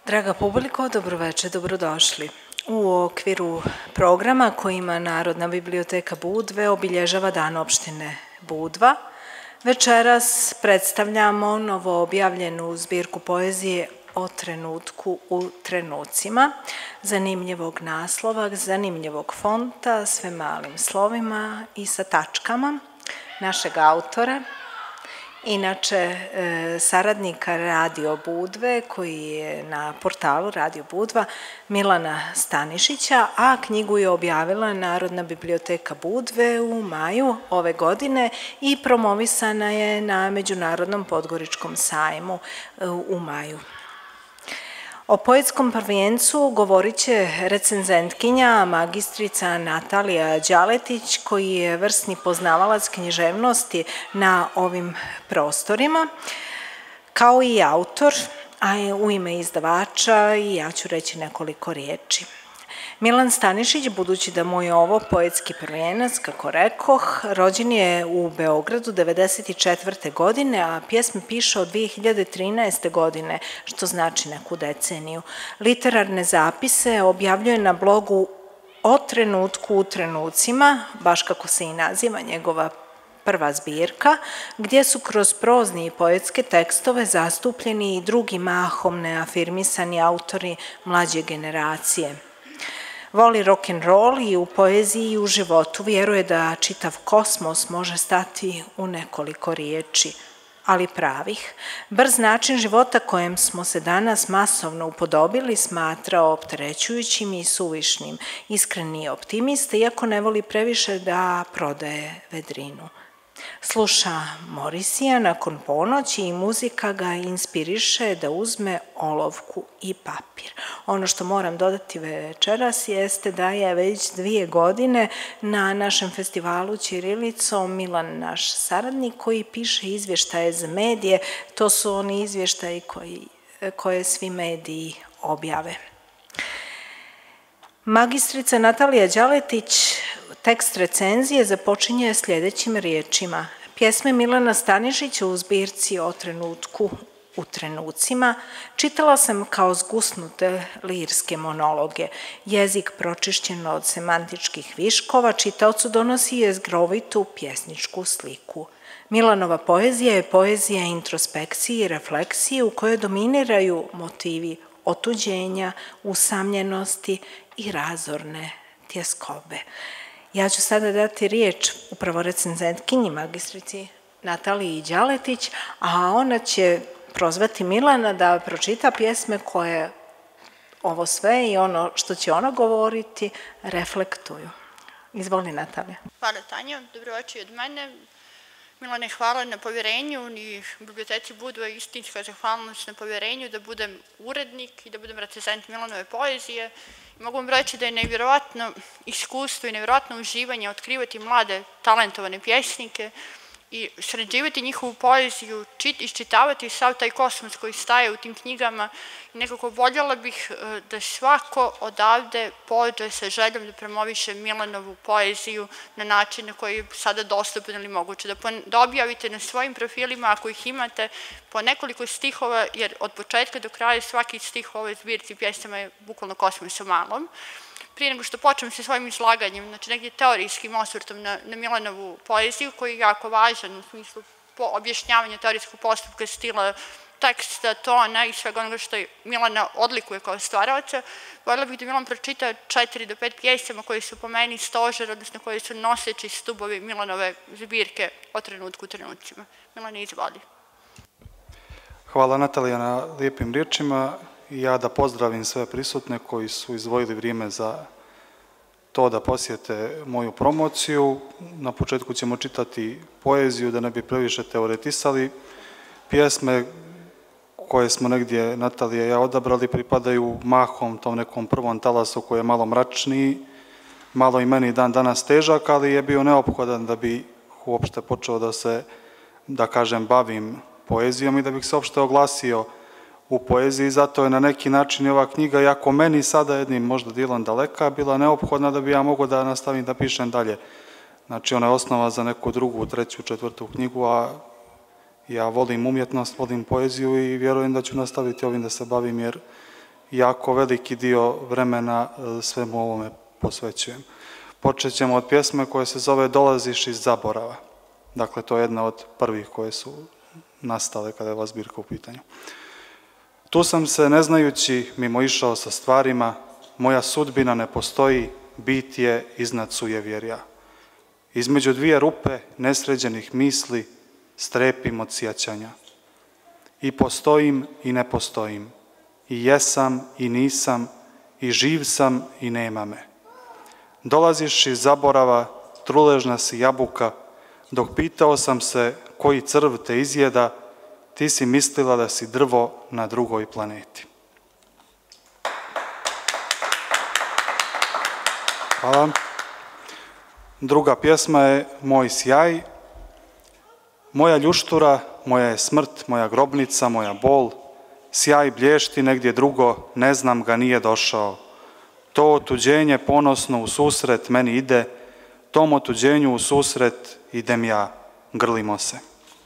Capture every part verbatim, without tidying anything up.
Draga publiko, dobroveče, dobrodošli. U okviru programa kojima Narodna biblioteka Budve obilježava Dan opštine Budva, večeras predstavljamo novoobjavljenu zbirku poezije O trenutku u trenucima, zanimljivog naslova, zanimljivog fonta, sve malim slovima i sa tačkama našeg autora, inače saradnika Radio Budve, koji je na portalu Radio Budva, Milana Stanišića, a knjigu je objavila Narodna biblioteka Budve u maju ove godine i promovisana je na Međunarodnom podgoričkom sajmu u maju. O poetskom prvencu govorit će recenzentkinja, magistrica Natalija Đaletić, koji je vrsni poznavalac književnosti na ovim prostorima, kao i autor, a u ime izdavača i ja ću reći nekoliko riječi. Milan Stanišić, budući da mu je ovo poetski prvenac, kako rekoh, rođen je u Beogradu devedeset četvrte godine, a pjesme piše od dve hiljade trinaeste godine, što znači neku deceniju. Literarne zapise objavljuje na blogu O trenutku u trenucima, baš kako se i naziva njegova prva zbirka, gdje su kroz prozni i poetske tekstove zastupljeni i drugi mahom neafirmisani autori mlađe generacije. Voli rock'n'roll i u poeziji i u životu vjeruje da čitav kosmos može stati u nekoliko riječi, ali pravih. Brz način života kojem smo se danas masovno upodobili smatrao opterećujućim i suvišnim. Iskreni je optimista, iako ne voli previše da prodaje vedrinu. Sluša Morisija nakon ponoći i muzika ga inspiriše da uzme olovku i papir. Ono što moram dodati večeras jeste da je već dvije godine na našem festivalu Ćirilicom Milan, naš saradnik, koji piše izvještaje za medije. To su oni izvještaji koji, koje svi mediji objave. Magistrica Natalija Đaletić tekst recenzije započinje sljedećim riječima. Pjesme Milana Stanišića u zbirci O trenutku u trenucima čitala sam kao zgusnute lirske monologe. Jezik pročišćen od semantičkih viškova čitaocu donosi jezgrovitu pjesničku sliku. Milanova poezija je poezija introspekcije i refleksije u kojoj dominiraju motivi otuđenja, usamljenosti i razorne tjeskobe. Ja ću sada dati riječ upravo recenzentkinji magistrici Nataliji Đaletić, a ona će prozvati Milana da pročita pjesme koje ovo sve i ono što će ona govoriti reflektuju. Izvoli, Natalija. Hvala, Tanja. Dobroveče od mene. Milane, hvala na povjerenju i biblioteci Budva istinska zahvalnost na povjerenju da budem urednik i da budem recenzent Milanove poezije. Mogu vam reći da je nevjerovatno iskustvo i nevjerovatno uživanje otkrivati mlade, talentovane pjesnike i sređivati njihovu poeziju, iščitavati sav taj kosmos koji staje u tim knjigama. I nekako voljela bih da svako odavde pođe sa željom da promoviše Milanovu poeziju na način na koji je sada dostupan ili moguće. Da objavite na svojim profilima, ako ih imate, po nekoliko stihova, jer od početka do kraja svaki stih u ovoj zbirci pjesama je bukvalno kosmos u malom. Prije nego što počnem sa svojim izlaganjem, znači negdje teorijskim osvrtom na, na Milanovu poeziju, koji je jako važan u smislu po objašnjavanja teorijskog postupka, stila, teksta, tona i svega onoga što je Milana odlikuje kao stvaravaca, voljela bih da Milan pročita četiri do pet pjesama koje su po meni stožer, odnosno koje su noseći stubovi Milanove zbirke O trenutku u trenucima. Milane, izvoli. Hvala, Natalija, na lijepim riječima. I ja da pozdravim sve prisutne koji su izdvojili vrijeme za to da posjete moju promociju. Na početku ćemo čitati poeziju, da ne bi previše teoretisali. Pjesme koje smo negdje, Natalija i ja, odabrali pripadaju mahom tom nekom prvom talasu koji je malo mračniji, malo i meni dan danas težak, ali je bio neophodan da bi uopšte počeo da se, da kažem, bavim poezijom i da bih se uopšte oglasio u poeziji. Zato je na neki način i ova knjiga, iako meni sada jednim možda dijelom daleka, bila neophodna da bi ja mogao da nastavim da pišem dalje. Znači, ona je osnova za neku drugu, treću, četvrtu knjigu, a ja volim umjetnost, volim poeziju i vjerujem da ću nastaviti ovim da se bavim, jer jako veliki dio vremena svemu ovome posvećujem. Počet ćemo od pjesme koja se zove Dolaziš iz zaborava. Dakle, to je jedna od prvih koje su nastale kada je ova zbirka u pitanju. Tu sam se, ne znajući, mimo išao sa stvarima, moja sudbina ne postoji, bit je iznad sujevjerja. Između dvije rupe nesređenih misli strepim od sjećanja. I postojim i ne postojim, i jesam i nisam, i živ sam i nema me. Dolaziš iz zaborava, truležna si jabuka, dok pitao sam se koji crv te izjeda, ti si mislila da si drvo na drugoj planeti. Hvala. Druga pjesma je Moj sjaj. Moja ljuštura, moja je smrt, moja grobnica, moja bol. Sjaj blješti negdje drugo, ne znam ga, nije došao. To otuđenje ponosno u susret meni ide, tom otuđenju u susret idem ja, grlimo se.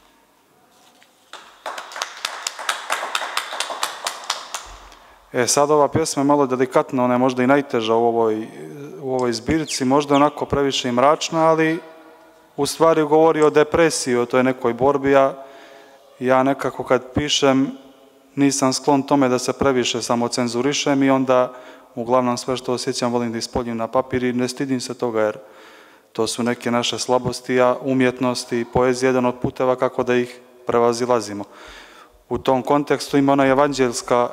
E, sad ova pjesma je malo delikatna, ona je možda i najteža u ovoj, u ovoj zbirci, možda onako previše i mračna, ali u stvari govori o depresiji, o toj nekoj borbi. Ja, ja nekako kad pišem nisam sklon tome da se previše samo cenzurišem i onda uglavnom sve što osjećam volim da ispoljim na papir i ne stidim se toga jer to su neke naše slabosti, a umjetnost i poezija je jedan od puteva kako da ih prevazilazimo. U tom kontekstu ima ona evanđeljska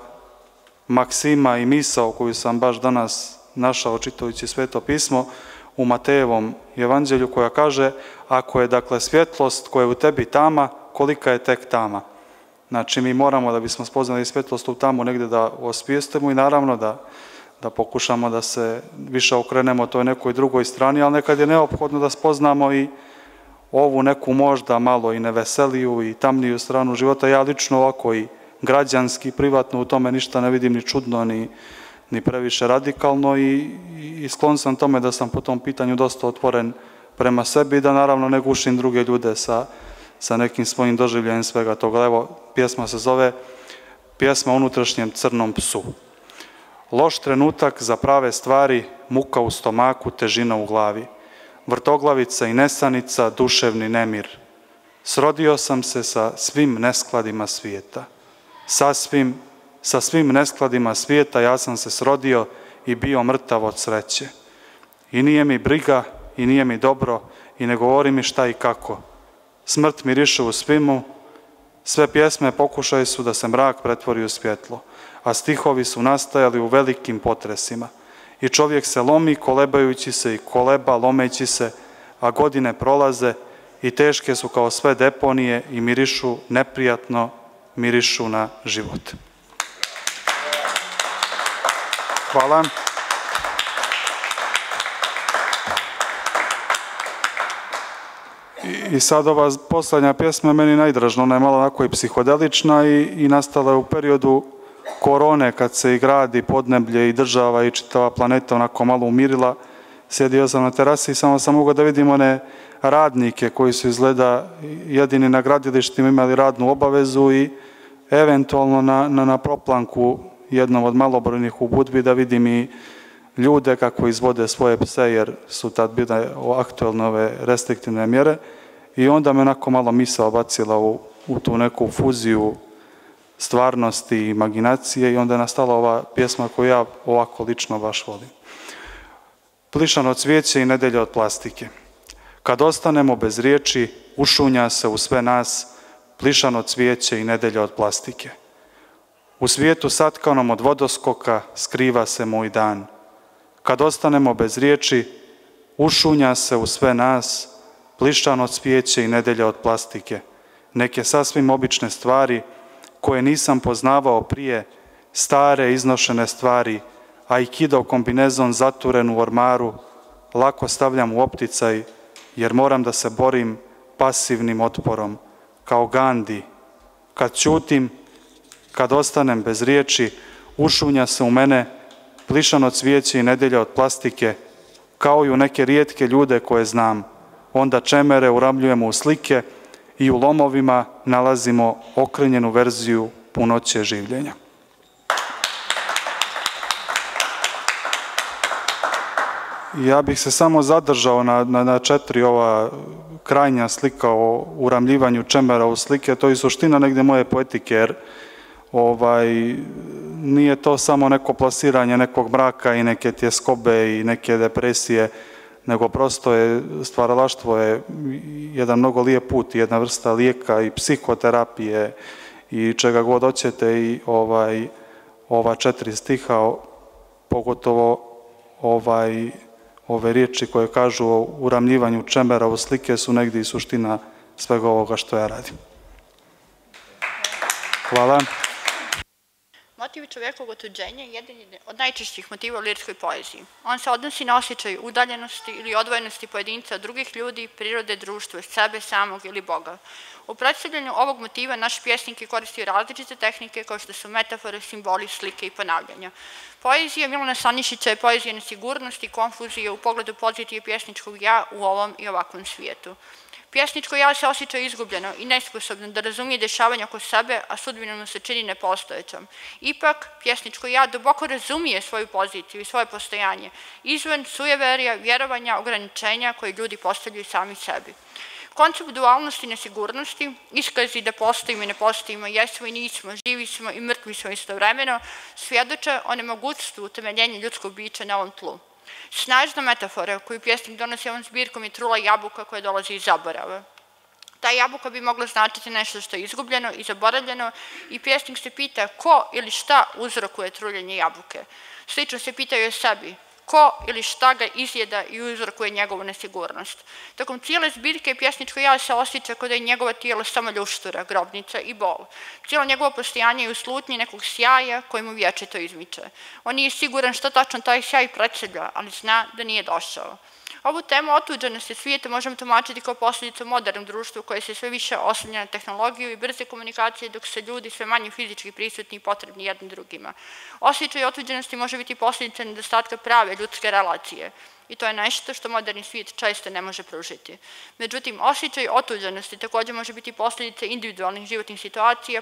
maksima i misao koju sam baš danas našao čitajući Sveto pismo u Matejevom evanđelju, koja kaže: ako je dakle svjetlost koja je u tebi tama, kolika je tek tama. Znači mi moramo, da bismo spoznali svjetlost u tamu, negdje da osvijestimo i naravno da, da pokušamo da se više okrenemo toj nekoj drugoj strani, ali nekad je neophodno da spoznamo i ovu neku možda malo i neveseliju i tamniju stranu života. Ja lično ovako i građanski, privatno u tome ništa ne vidim ni čudno, ni, ni previše radikalno i, i sklon sam tome da sam po tom pitanju dosta otvoren prema sebi i da naravno ne gušim druge ljude sa, sa nekim svojim doživljajem svega toga. Evo, pjesma se zove Pjesma o unutrašnjem crnom psu. Loš trenutak za prave stvari, muka u stomaku, težina u glavi, vrtoglavica i nesanica, duševni nemir. Srodio sam se sa svim neskladima svijeta. Sa svim, sa svim neskladima svijeta ja sam se srodio i bio mrtav od sreće. I nije mi briga, i nije mi dobro, i ne govori mi šta i kako. Smrt miriše u svimu, sve pjesme pokušaj su da se mrak pretvori u svjetlo, a stihovi su nastajali u velikim potresima. I čovjek se lomi kolebajući se i koleba lomeći se, a godine prolaze i teške su kao sve deponije i mirišu neprijatno, mirišu na život. Hvala. I, i sad ova posljednja pjesma je meni najdražna, ona je malo onako i psihodelična i, i nastala je u periodu korone kad se i gradi podneblje i država i čitava planeta onako malo umirila. Sjedio sam na terasi i samo sam mogao da vidim one radnike koji su izgleda jedini na gradilištima imali radnu obavezu i eventualno na, na, na proplanku jednom od malobrojnih u Budvi da vidim i ljude kako izvode svoje pse jer su tad bile aktualne ove restriktivne mjere i onda me onako malo misao bacila u, u tu neku fuziju stvarnosti i imaginacije i onda je nastala ova pjesma koju ja ovako lično baš volim. Plišano cvijeće i nedelja od plastike. Kad ostanemo bez riječi, ušunja se u sve nas plišano cvijeće i nedelja od plastike. U svijetu satkanom od vodoskoka skriva se moj dan. Kad ostanemo bez riječi, ušunja se u sve nas plišano cvijeće i nedelja od plastike. Neke sasvim obične stvari koje nisam poznavao prije, stare iznošene stvari, aikido kombinezon zaturen u ormaru, lako stavljam u opticaj jer moram da se borim pasivnim otporom, kao Gandhi. Kad ćutim, kad ostanem bez riječi, ušunja se u mene plišano cvijeće i nedelja od plastike, kao i u neke rijetke ljude koje znam. Onda čemere uramljujemo u slike i u lomovima nalazimo okrenjenu verziju punoće življenja. Ja bih se samo zadržao na, na, na četiri ova krajnja slika o uramljivanju čembera u slike, to je suština negde moje poetike, jer ovaj, nije to samo neko plasiranje nekog mraka i neke tjeskobe i neke depresije, nego prosto je stvaralaštvo je jedan mnogo lijep put, jedna vrsta lijeka i psihoterapije i čega god hoćete i ovaj, ova četiri stiha, pogotovo ovaj, ove riječi koje kažu o uramljivanju čembera u slike su negdje i suština svega ovoga što ja radim. Hvala. Motiv čovjekovog otuđenja je jedan od najčešćih motiva u lirskoj poeziji. On se odnosi na osjećaj udaljenosti ili odvojenosti pojedinca od drugih ljudi, prirode, društva, sebe samog ili Boga. U predstavljanju ovog motiva naš pjesnik je koristio različite tehnike kao što su metafore, simboli, slike i ponavljanja. Poezija Milana Sanišića je poezija nesigurnosti, konfuzije u pogledu pozicije pjesničkog ja u ovom i ovakvom svijetu. Pjesničko ja se osjeća izgubljeno i nesposobno da razumije dešavanja oko sebe, a sudbina mu se čini nepostojećom. Ipak, pjesničko ja duboko razumije svoju poziciju i svoje postojanje, izvan sujeverija, vjerovanja, ograničenja koje ljudi postavljaju sami sebi. Koncept dualnosti i nesigurnosti, iskazi da postojimo i ne postojimo, jesmo i nismo, živi smo i mrtvi smo istovremeno, svjedoče o nemogućstvu utemeljenja ljudskog bića na ovom tlu. Snažna metafora koju pjesnik donosi ovom zbirkom je trula jabuka koja dolazi iz zaborava. Ta jabuka bi mogla značiti nešto što je izgubljeno i zaboravljeno i pjesnik se pita ko ili šta uzrokuje truljenje jabuke. Slično se pitaju o sebi, ko ili šta ga izjeda i uzrokuje njegovu nesigurnost. Tokom cijele zbirke pjesničko ja se osjeća kao da je njegovo tijelo samo ljuštura, grobnica i bol. Cijelo njegovo postojanje je u slutnji nekog sjaja koji mu vječito izmiče. On nije siguran što tačno taj sjaj predstavlja, ali zna da nije došao. Ovu temu otuđenosti svijeta možemo tumačiti kao posljedicu modernom društvu koje se sve više oslanja na tehnologiju i brze komunikacije dok se ljudi sve manje fizički prisutni i potrebni jednim drugima. Osjećaj otuđenosti može biti posljedica nedostatka prave ljudske relacije i to je nešto što moderni svijet često ne može pružiti. Međutim, osjećaj otuđenosti također može biti posljedica individualnih životnih situacija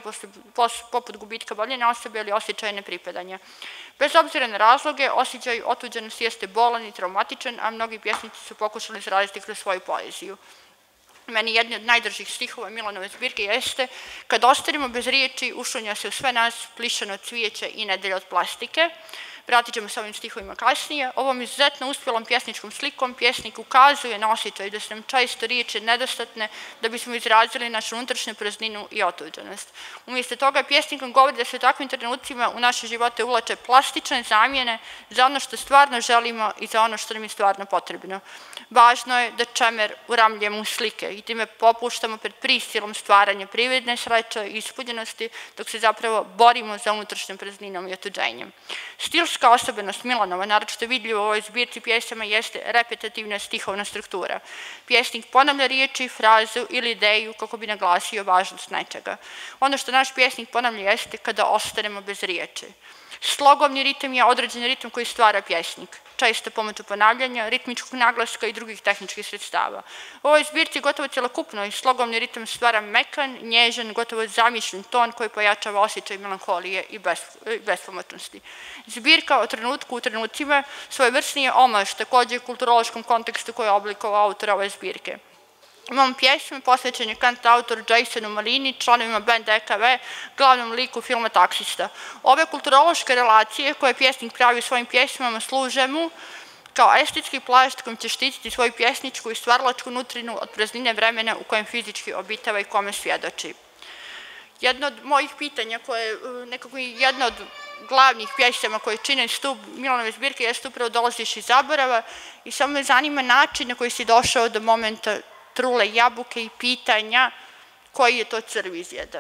poput gubitka voljene osobe ili osjećaja nepripadanja. Bez obzira na razloge, osjećaj otuđenosti jeste bolan i traumatičan, a mnogi pjesnici su pokušali izraziti kroz svoju poeziju. Meni jedni od najdržih stihova Milanove zbirke jeste kad ostarimo bez riječi, ušunja se u sve nas plišano cvijeće i nedelje od plastike. Vratit ćemo se ovim stihovima kasnije. Ovom izuzetno uspjelom pjesničkom slikom pjesnik ukazuje na osjećaj da su nam često riječi nedostatne da bismo izrazili našu unutrašnju prazninu i otuđenost. Umjesto toga pjesnik nam govori da se u takvim trenucima u naše živote uvlače plastične zamjene za ono što stvarno želimo i za ono što nam je stvarno potrebno. Važno je da čemer uramljujemo u slike i time popuštamo pred prisilom stvaranja prividne sreće i ispunjenosti dok se zapravo borimo za unutrašnjom prazninom i otuđenjem. Stilska osobenost Milanova, naročito vidljivo u ovoj zbirci pjesama, jeste repetitivna stihovna struktura. Pjesnik ponavlja riječi, frazu ili ideju kako bi naglasio važnost nečega. Ono što naš pjesnik ponavlja jeste kada ostanemo bez riječi. Slogovni ritam je određen ritam koji stvara pjesnik, često pomoću ponavljanja, ritmičkog naglaska i drugih tehničkih sredstava. U ovoj zbirci gotovo cjelokupno i slogovni ritam stvara mekan, nježan, gotovo zamišljen ton koji pojačava osjećaj melanholije i bespomoćnosti. Zbirka o trenutku u trenucima svojevrsni je omaž također kulturološkom kontekstu koji je oblikovao autora ove zbirke. Imamo pjesme posvećene kantautoru Jasonu Malini, članovima benda E K V, glavnom liku filma Taksista. Ove kulturološke relacije koje pjesnik pravi u svojim pjesmama služe mu kao estetski plašt kojim će štititi svoju pjesničku i stvaralačku nutrinu od praznine vremena u kojem fizički obitava i kome svjedoči. Jedno od mojih pitanja, koje nekako jedna od glavnih pjesama koje čine stup Milanove zbirke jeste upravo dolaziš iz zaborava i samo me zanima način na koji si došao do momenta trule jabuke i pitanja koji je to crv izjeda.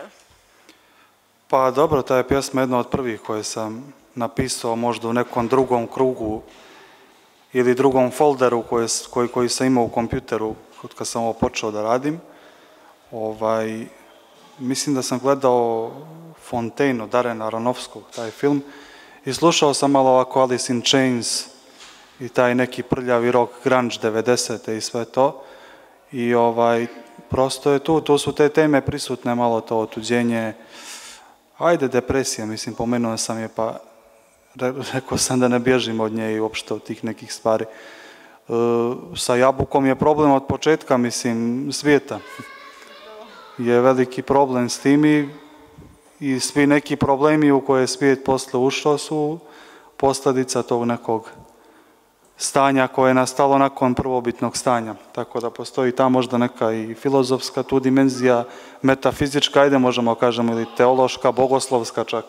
Pa dobro, ta je pjesma jedna od prvih koje sam napisao možda u nekom drugom krugu ili drugom folderu koji, koji, koji sam imao u kompjuteru kad sam ovo počeo da radim. Ovaj, mislim da sam gledao Fontaine od Darrena Aronofskog, taj film, i slušao sam malo ovako Alice in Chains i taj neki prljavi rock, grunge devedesete i sve to. I ovaj, prosto je tu, tu su te teme prisutne, malo to otuđenje, ajde depresija, mislim, pomenuo sam je pa rekao sam da ne bježim od nje i uopšte od tih nekih stvari. Sa jabukom je problem od početka, mislim, svijeta. Je veliki problem s tim i, i svi neki problemi u koje je svijet posle ušao su posljedica tog nekog stanja koje je nastalo nakon prvobitnog stanja. Tako da postoji ta možda neka i filozofska tu dimenzija, metafizička, ajde možemo kažemo, ili teološka, bogoslovska čak.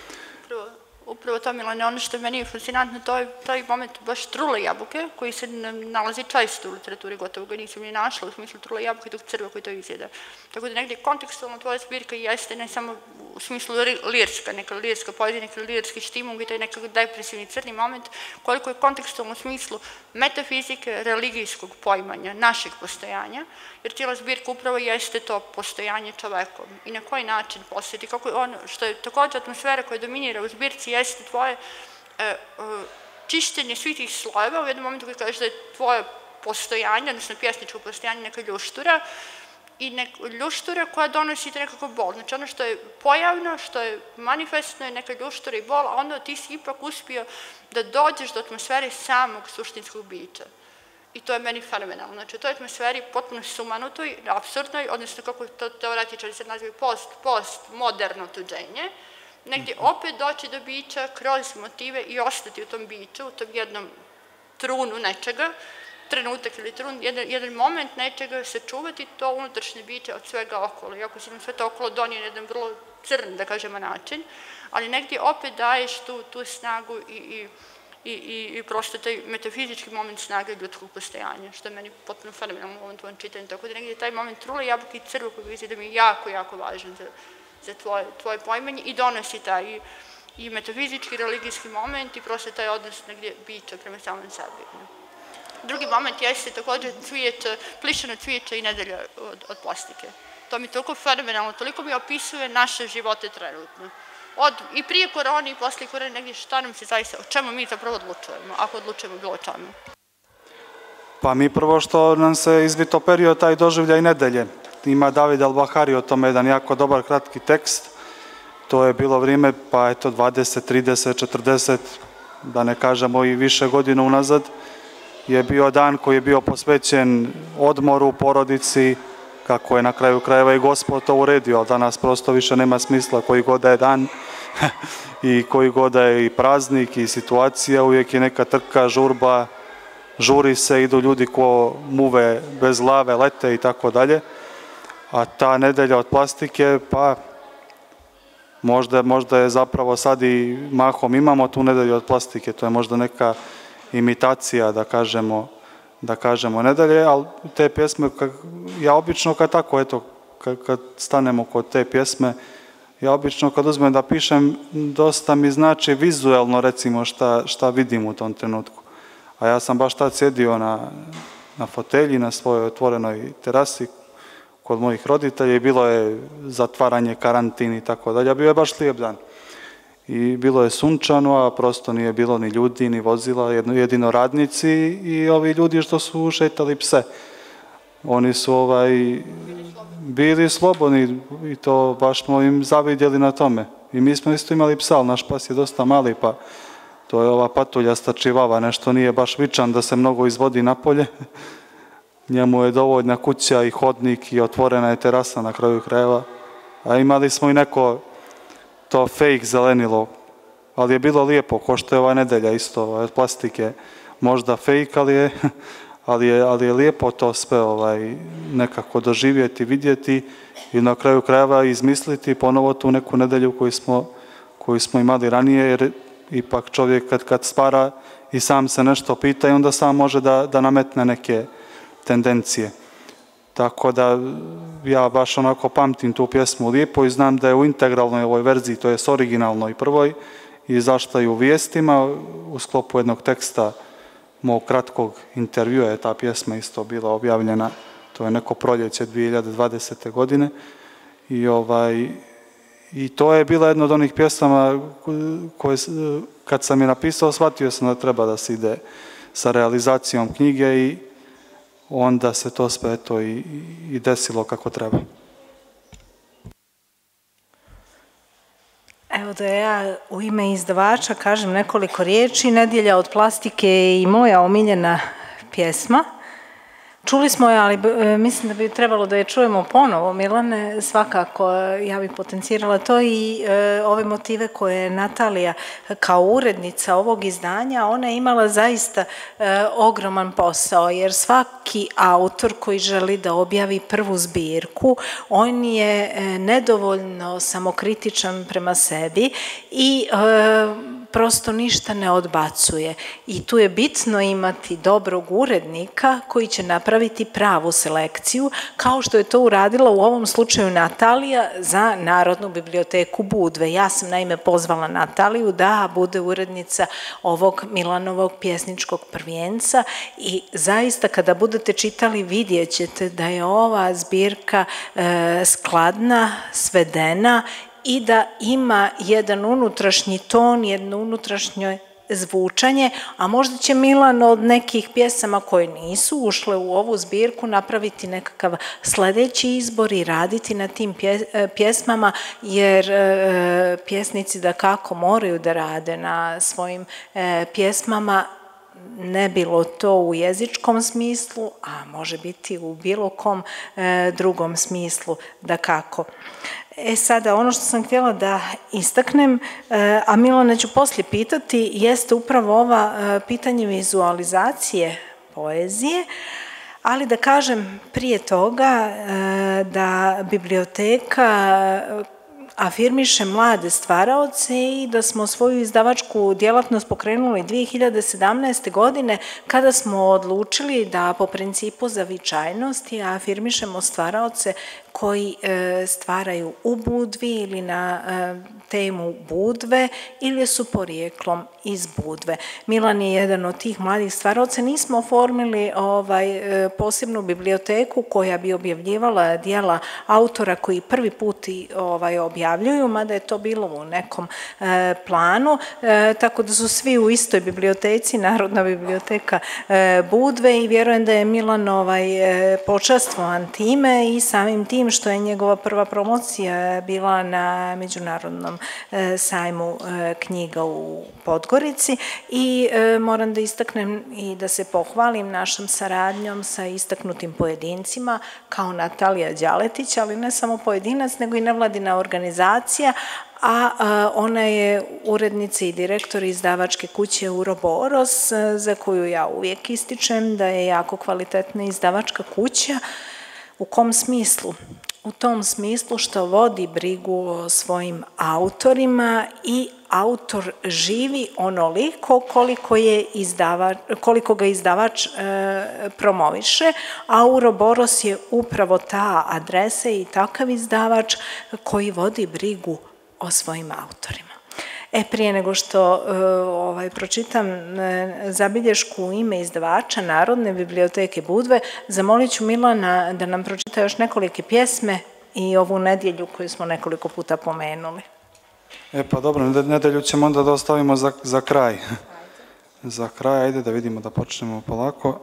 Upravo to, Milane, ono što je meni fascinantno, to je taj moment baš trule jabuke, koji se nalazi često u literaturi, gotovo ga nisam ni našla, u smislu trule jabuke tog crva koji to izjeda. Tako da negdje kontekstualno tvoja zbirka jeste ne samo u smislu lirska, neka lirska poezija, neka lirski štimung i taj nekako depresivni crni moment, koliko je kontekstualno u smislu metafizike, religijskog poimanja, našeg postojanja, jer cijela zbirka upravo jeste to postojanje čovekom i na koji način posjeti, kako je ono što je također atmosfera koja dominira u zbirci jeste tvoje e, čišćenje svih tih slojeva u jednom momentu koji kažeš da je tvoje postojanje, odnosno pjesničko postojanje neka ljuštura i neka ljuštura koja donosi te nekako bol. Znači ono što je pojavno, što je manifestno je neka ljuštura i bol, a onda ti si ipak uspio da dođeš do atmosfere samog suštinskog bića. I to je meni fenomenalno. Znači, u toj atmosferi potpuno sumanutoj, apsurdnoj, odnosno kako to teoretičari se nazivaju post, postmoderno tuđenje, negdje opet doći do bića kroz motive i ostati u tom biću, u tom jednom trunu nečega, trenutak ili trun, jedan, jedan moment nečega, sačuvati to unutrašnje biće od svega okolo. Iako si nam sve to okolo donio na jedan vrlo crn, da kažemo, način, ali negdje opet daješ tu, tu snagu i, i I, i, i prosto taj metafizički moment snage ljudskog postojanja, što je meni potpuno fenomenalno u ovom tvojom čitanju. Tako da negdje taj moment trule jabuke i crva koji vidi da mi je jako, jako važan za, za tvoje, tvoje poimanje i donosi taj i, i metafizički, religijski moment i prosto taj odnos negdje bića prema samom sebi. Drugi moment jeste također cvijeće, plišano cvijeće i nedelja od, od plastike. To mi toliko fenomenalno, toliko mi opisuje naše živote trenutno. Od, i prije korone i poslije korone negdje šta nam se zaista, o čemu mi zapravo odlučujemo, ako odlučujemo bilo čemu? Pa mi prvo što nam se izvitoperio taj doživljaj nedelje. Ima David Al-Bahari o tome jedan jako dobar kratki tekst. To je bilo vrijeme, pa eto dvadeset, trideset, četrdeset, da ne kažemo i više godina unazad, je bio dan koji je bio posvećen odmoru, porodici, kako je na kraju krajeva i Gospod to uredio, ali danas prosto više nema smisla koji god da je dan i koji god da je i praznik i situacija, uvijek je neka trka, žurba, žuri se, idu ljudi ko muve bez glave, lete i tako dalje. A ta nedelja od plastike, pa možda, možda je zapravo sad i mahom imamo tu nedelju od plastike, to je možda neka imitacija, da kažemo, da kažemo nedelje, ali te pjesme, ja obično kad tako, eto, kad, kad stanemo kod te pjesme, ja obično kad uzmem da pišem, dosta mi znači vizuelno recimo šta, šta vidim u tom trenutku. A ja sam baš tad sjedio na, na fotelji, na svojoj otvorenoj terasi kod mojih roditelja i bilo je zatvaranje, karantin i tako dalje, a bio je baš lijep dan. I bilo je sunčano, a prosto nije bilo ni ljudi, ni vozila, jedno, jedino radnici i ovi ljudi što su šetali pse. Oni su ovaj, bili slobodni i to baš smo im zavidjeli na tome. I mi smo isto imali psa, ali naš pas je dosta mali, pa to je ova patuljasta čivava, nešto nije baš vičan da se mnogo izvodi napolje. Njemu je dovoljna kuća i hodnik i otvorena je terasa na kraju krajeva. A imali smo i neko to fake zelenilo, ali je bilo lijepo, ko što je ova nedelja isto, od plastike, možda fake, ali je, ali je, ali je lijepo to sve ovaj, nekako doživjeti, vidjeti i na kraju krajeva izmisliti ponovo tu neku nedelju koju smo, koju smo imali ranije, jer ipak čovjek kad, kad stvara i sam se nešto pita i onda sam može da, da nametne neke tendencije. Tako da ja baš onako pamtim tu pjesmu lijepo i znam da je u integralnoj ovoj verziji, to je s originalnoj prvoj, izašla i u vijestima u sklopu jednog teksta mog kratkog intervjua je ta pjesma isto bila objavljena, to je neko proljeće dvije hiljade dvadesete. godine i, ovaj, i to je bila jedna od onih pjesama koje kad sam je napisao shvatio sam da treba da se ide sa realizacijom knjige i onda se to sve to i, i desilo kako treba. Evo da ja u ime izdavača kažem nekoliko riječi. Nedjelja od plastike je i moja omiljena pjesma. Čuli smo je, ali mislim da bi trebalo da je čujemo ponovo, Milane, svakako ja bih potencirala to i e, ove motive koje je Natalija kao urednica ovog izdanja, ona je imala zaista e, ogroman posao, jer svaki autor koji želi da objavi prvu zbirku, on je e, nedovoljno samokritičan prema sebi i e, prosto ništa ne odbacuje. I tu je bitno imati dobrog urednika koji će napraviti pravu selekciju, kao što je to uradila u ovom slučaju Natalija za Narodnu biblioteku Budve. Ja sam naime pozvala Nataliju da bude urednica ovog Milanovog pjesničkog prvenca i zaista kada budete čitali vidjet ćete da je ova zbirka e, skladna, svedena i da ima jedan unutrašnji ton, jedno unutrašnje zvučanje, a možda će Milan od nekih pjesama koje nisu ušle u ovu zbirku napraviti nekakav sledeći izbor i raditi na tim pjesmama, jer e, pjesnici da kako moraju da rade na svojim e, pjesmama, ne bilo to u jezičkom smislu, a može biti u bilo kom e, drugom smislu da kako. E sada, ono što sam htjela da istaknem, a Milana ću poslije pitati, jeste upravo ova pitanje vizualizacije poezije, ali da kažem prije toga da biblioteka afirmiše mlade stvaraoce i da smo svoju izdavačku djelatnost pokrenuli dvije hiljade sedamnaeste. godine kada smo odlučili da po principu zavičajnosti afirmišemo stvaraoce koji stvaraju u Budvi ili na temu Budve ili su porijeklom iz Budve. Milan je jedan od tih mladih stvaraoca. Nismo oformili ovaj, posebnu biblioteku koja bi objavljivala dijela autora koji prvi put ovaj, objavljuju, mada je to bilo u nekom e, planu, e, tako da su svi u istoj biblioteci, Narodna biblioteka e, Budve, i vjerujem da je Milan ovaj, e, počastvovan time i samim tim što je njegova prva promocija bila na Međunarodnom e, sajmu e, knjiga u Podgorici i e, moram da istaknem i da se pohvalim našom saradnjom sa istaknutim pojedincima kao Natalija Đaletić, ali ne samo pojedinac, nego i nevladina organizacija, a, a ona je urednica i direktor izdavačke kuće Uroboros, za koju ja uvijek ističem da je jako kvalitetna izdavačka kuća. U kom smislu? U tom smislu što vodi brigu o svojim autorima i autor živi onoliko koliko, je izdavač, koliko ga izdavač e, promoviše, a Uroboros je upravo ta adresa i takav izdavač koji vodi brigu o svojim autorima. E, prije nego što e, ovaj, pročitam e, zabilješku u ime izdavača Narodne biblioteke Budve, zamolit ću Milana da nam pročita još nekolike pjesme i ovu nedjelju koju smo nekoliko puta pomenuli. E pa dobro, nedelju ćemo onda da ostavimo za, za kraj. Ajde. Za kraj, ajde da vidimo, da počnemo polako.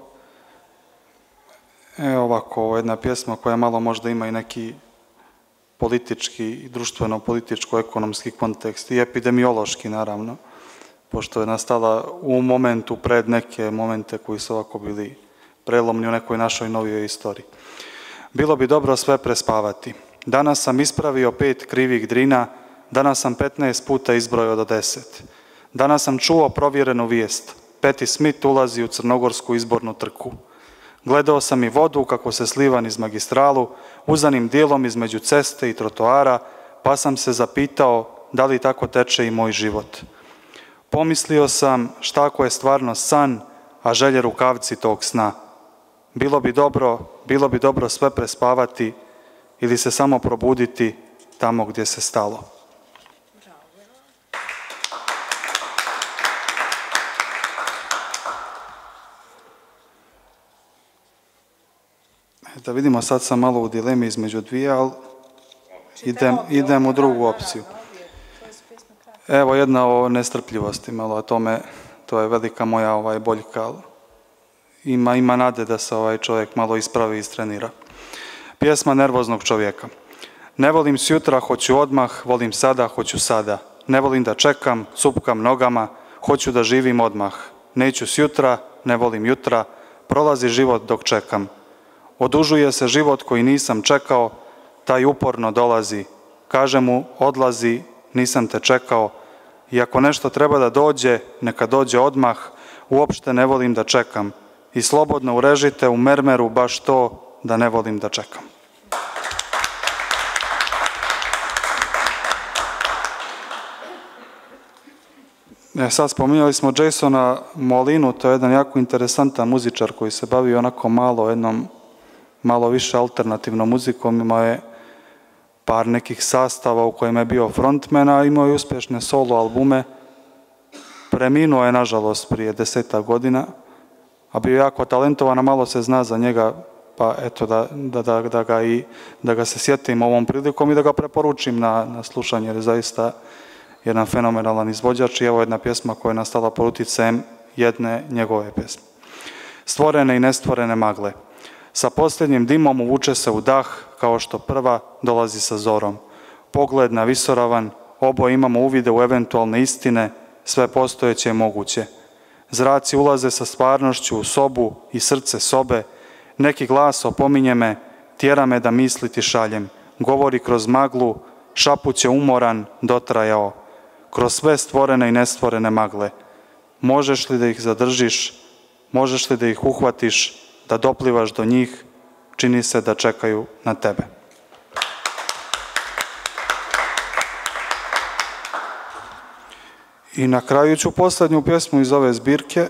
E ovako, ovo je jedna pjesma koja malo možda ima i neki politički, društveno-političko-ekonomski kontekst i epidemiološki naravno, pošto je nastala u momentu pred neke momente koji su ovako bili prelomni u nekoj našoj novijoj istoriji. Bilo bi dobro sve prespavati. Danas sam ispravio pet krivih drina, danas sam petnaest puta izbrojao do deset. Danas sam čuo provjerenu vijest. Peti Smith ulazi u crnogorsku izbornu trku. Gledao sam i vodu kako se sliva niz magistralu, uzanim dijelom između ceste i trotoara, pa sam se zapitao da li tako teče i moj život. Pomislio sam šta ako je stvarno san, a želje rukavci tog sna. Bilo bi dobro, bilo bi dobro sve prespavati ili se samo probuditi tamo gdje se stalo. Da vidimo, sad sam malo u dilemi između dvije, ali idem, idem u drugu opciju. Evo jedna o nestrpljivosti, malo o tome, to je velika moja ovaj, boljka, ali ima, ima nade da se ovaj čovjek malo ispravi i istrenira. Pjesma nervoznog čovjeka. Ne volim sjutra, hoću odmah, volim sada, hoću sada. Ne volim da čekam, cupkam nogama, hoću da živim odmah. Neću sjutra, ne volim jutra, prolazi život dok čekam. Odužuje se život koji nisam čekao, taj uporno dolazi. Kaže mu, odlazi, nisam te čekao. I ako nešto treba da dođe, neka dođe odmah, uopšte ne volim da čekam. I slobodno urežite u mermeru baš to da ne volim da čekam. E, sad spominjali smo Jasona Molinu, to je jedan jako interesantan muzičar koji se bavi onako malo jednom, malo više alternativnom muzikom, imao je par nekih sastava u kojima je bio frontman, a imao je uspješne solo albume. Preminuo je, nažalost, prije deseta godina, a bio jako talentovan, a malo se zna za njega, pa eto da, da, da, da, ga, i, da ga se sjetim ovom prilikom i da ga preporučim na, na slušanje, jer je zaista jedan fenomenalan izvođač i evo jedna pjesma koja je nastala pod uticajem jedne njegove pjesme. Stvorene i nestvorene magle. Sa posljednjim dimom uvuče se u dah, kao što prva dolazi sa zorom. Pogled na visoravan, oboje imamo uvide u eventualne istine, sve postojeće je moguće. Zraci ulaze sa stvarnošću u sobu i srce sobe, neki glas opominje me, tjera me da misliti šaljem, govori kroz maglu, šapuće umoran, dotrajao, kroz sve stvorene i nestvorene magle. Možeš li da ih zadržiš, možeš li da ih uhvatiš, da doplivaš do njih, čini se da čekaju na tebe. I na kraju ću posljednju pjesmu iz ove zbirke,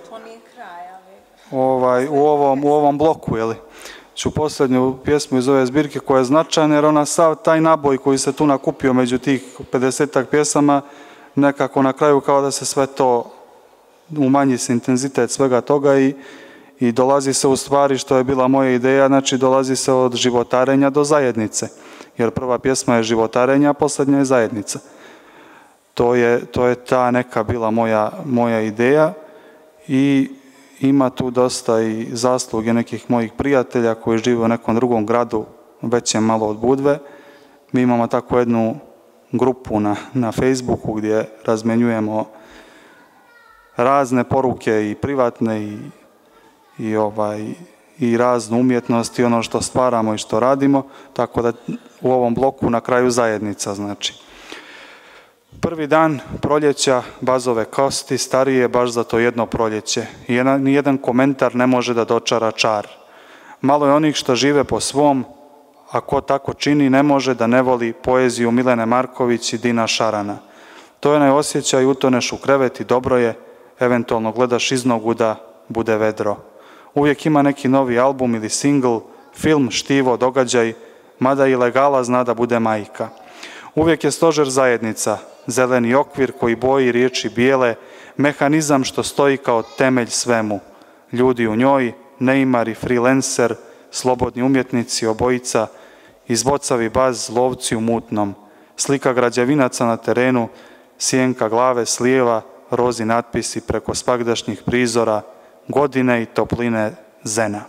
ovaj, u, ovom, u ovom bloku, jeli? Ću posljednju pjesmu iz ove zbirke koja je značajna, jer ona sav taj naboj koji se tu nakupio među tih pedesetak pjesama, nekako na kraju kao da se sve to umanji se intenzitet svega toga i, i dolazi se u stvari, što je bila moja ideja, znači dolazi se od životarenja do zajednice, jer prva pjesma je životarenja, a posljednja je zajednica. To je, to je ta neka bila moja, moja ideja i ima tu dosta i zasluge nekih mojih prijatelja koji žive u nekom drugom gradu, većem malo od Budve. Mi imamo tako jednu grupu na, na Facebooku gdje razmenjujemo razne poruke i privatne i, i, ovaj, i raznu umjetnost i ono što stvaramo i što radimo, tako da u ovom bloku na kraju zajednica znači. Prvi dan proljeća, bazove kosti, starije baš za to jedno proljeće. Jedan, nijedan komentar ne može da dočara čar. Malo je onih što žive po svom, a ko tako čini ne može da ne voli poeziju Milene Marković i Dina Šarana. To je onaj osjećaj, utoneš u krevet i dobro je, eventualno gledaš iznogu da bude vedro. Uvijek ima neki novi album ili singl, film, štivo, događaj, mada i legala zna da bude majka. Uvijek je stožer zajednica, zeleni okvir koji boji riječi bijele, mehanizam što stoji kao temelj svemu. Ljudi u njoj, neimari, freelancer, slobodni umjetnici, obojica, izbocavi baz, lovci u mutnom, slika građevinaca na terenu, sjenka glave s lijeva, rozi natpisi preko svagdašnjih prizora, godine i topline zena.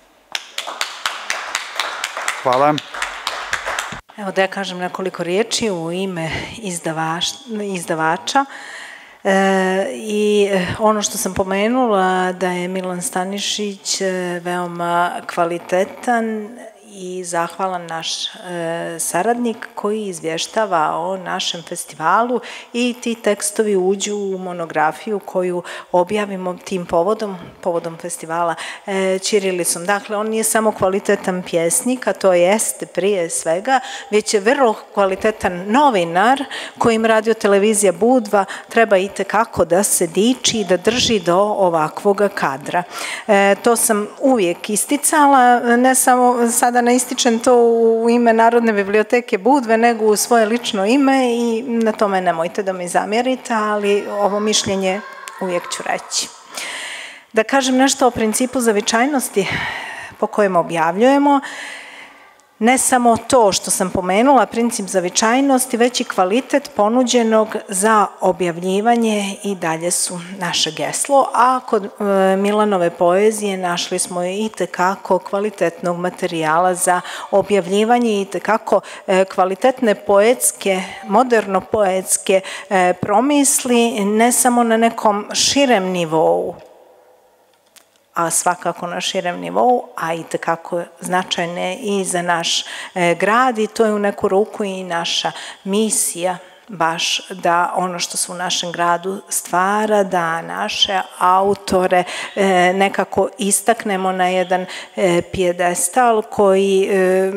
Hvala. Evo da ja kažem nekoliko riječi u ime izdavač, izdavača e, i ono što sam pomenula da je Milan Stanišić veoma kvalitetan i zahvalan naš e, saradnik koji izvještava o našem festivalu i ti tekstovi uđu u monografiju koju objavimo tim povodom, povodom festivala e, ćirilicom. Dakle, on nije samo kvalitetan pjesnik, a to jeste prije svega, već je vrlo kvalitetan novinar kojim Radio televizija Budva treba i tekako da se diči i da drži do ovakvog kadra. E, to sam uvijek isticala, ne samo sada ne ističem to u ime Narodne biblioteke Budve, nego u svoje lično ime i na tome nemojte da mi zamjerite, ali ovo mišljenje uvijek ću reći. Da kažem nešto o principu zavičajnosti po kojem objavljujemo, ne samo to što sam pomenula, princip zavičajnosti, već i kvalitet ponuđenog za objavljivanje i dalje su naše geslo, a kod e, Milanove poezije našli smo i tekako kvalitetnog materijala za objavljivanje i tekako e, kvalitetne poetske, moderno poetske e, promisli, ne samo na nekom širem nivou, a svakako na širem nivou, a i tekako značajne i za naš grad i to je u neku ruku i naša misija, baš da ono što se u našem gradu stvara, da naše autore nekako istaknemo na jedan pijedestal koji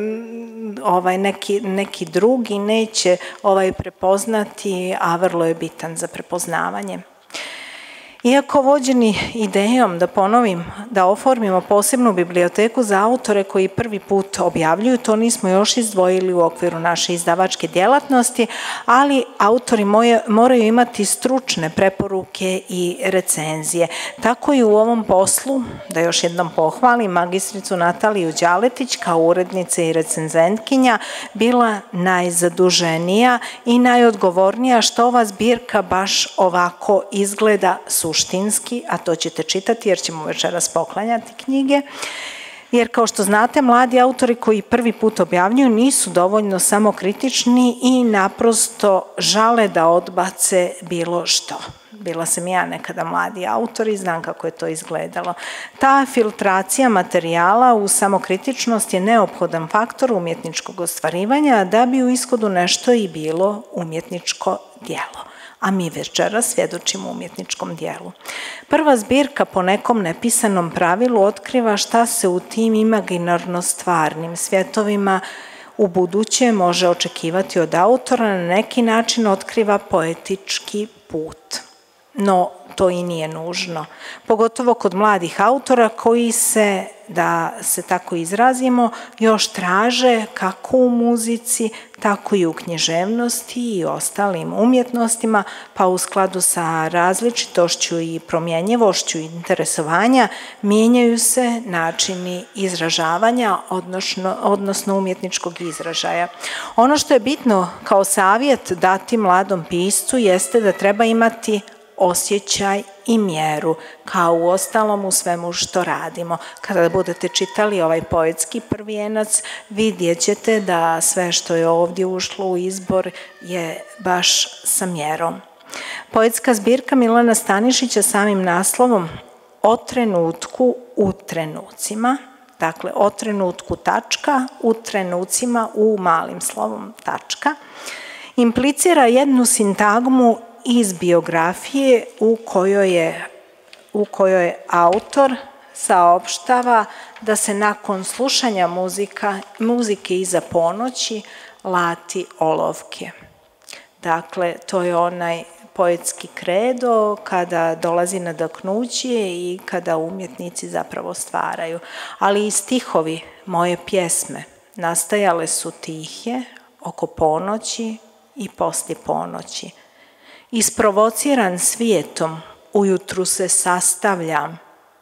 ovaj neki, neki drugi neće ovaj prepoznati, a vrlo je bitan za prepoznavanje. Iako vođeni idejom, da ponovim, da oformimo posebnu biblioteku za autore koji prvi put objavljuju, to nismo još izdvojili u okviru naše izdavačke djelatnosti, ali autori moje, moraju imati stručne preporuke i recenzije. Tako i u ovom poslu, da još jednom pohvalim, magistricu Nataliju Đaletić kao urednica i recenzentkinja bila najzaduženija i najodgovornija što ova zbirka baš ovako izgleda suštinski, a to ćete čitati jer ćemo večeras poklanjati knjige, jer kao što znate, mladi autori koji prvi put objavljuju nisu dovoljno samokritični i naprosto žale da odbace bilo što. Bila sam ja nekada mladi autor i znam kako je to izgledalo. Ta filtracija materijala u samokritičnost je neophodan faktor umjetničkog ostvarivanja da bi u ishodu nešto i bilo umjetničko djelo. A mi večeras svjedočimo umjetničkom dijelu. Prva zbirka po nekom nepisanom pravilu otkriva šta se u tim imaginarno stvarnim svjetovima u buduće može očekivati od autora, na neki način otkriva poetički put. No, to i nije nužno. Pogotovo kod mladih autora koji se, da se tako izrazimo, još traže kako u muzici, tako i u književnosti i ostalim umjetnostima, pa u skladu sa različitošću i promjenjivošću interesovanja mijenjaju se načini izražavanja, odnosno, odnosno umjetničkog izražaja. Ono što je bitno kao savjet dati mladom piscu jeste da treba imati osjećaj i mjeru, kao u ostalom u svemu što radimo. Kada budete čitali ovaj poetski prvijenac, vidjet ćete da sve što je ovdje ušlo u izbor je baš sa mjerom. Poetska zbirka Milana Stanišića samim naslovom O trenutku u trenucima, dakle o trenutku tačka, u trenucima u malim slovom tačka, implicira jednu sintagmu iz biografije u kojoj je, u kojoj je autor saopštava da se nakon slušanja muzika, muzike iza ponoći lati olovke. Dakle, to je onaj poetski kredo kada dolazi nadahnuće i kada umjetnici zapravo stvaraju. Ali i stihovi moje pjesme nastajale su tihe, oko ponoći i poslije ponoći. Isprovociran svijetom, ujutru se sastavljam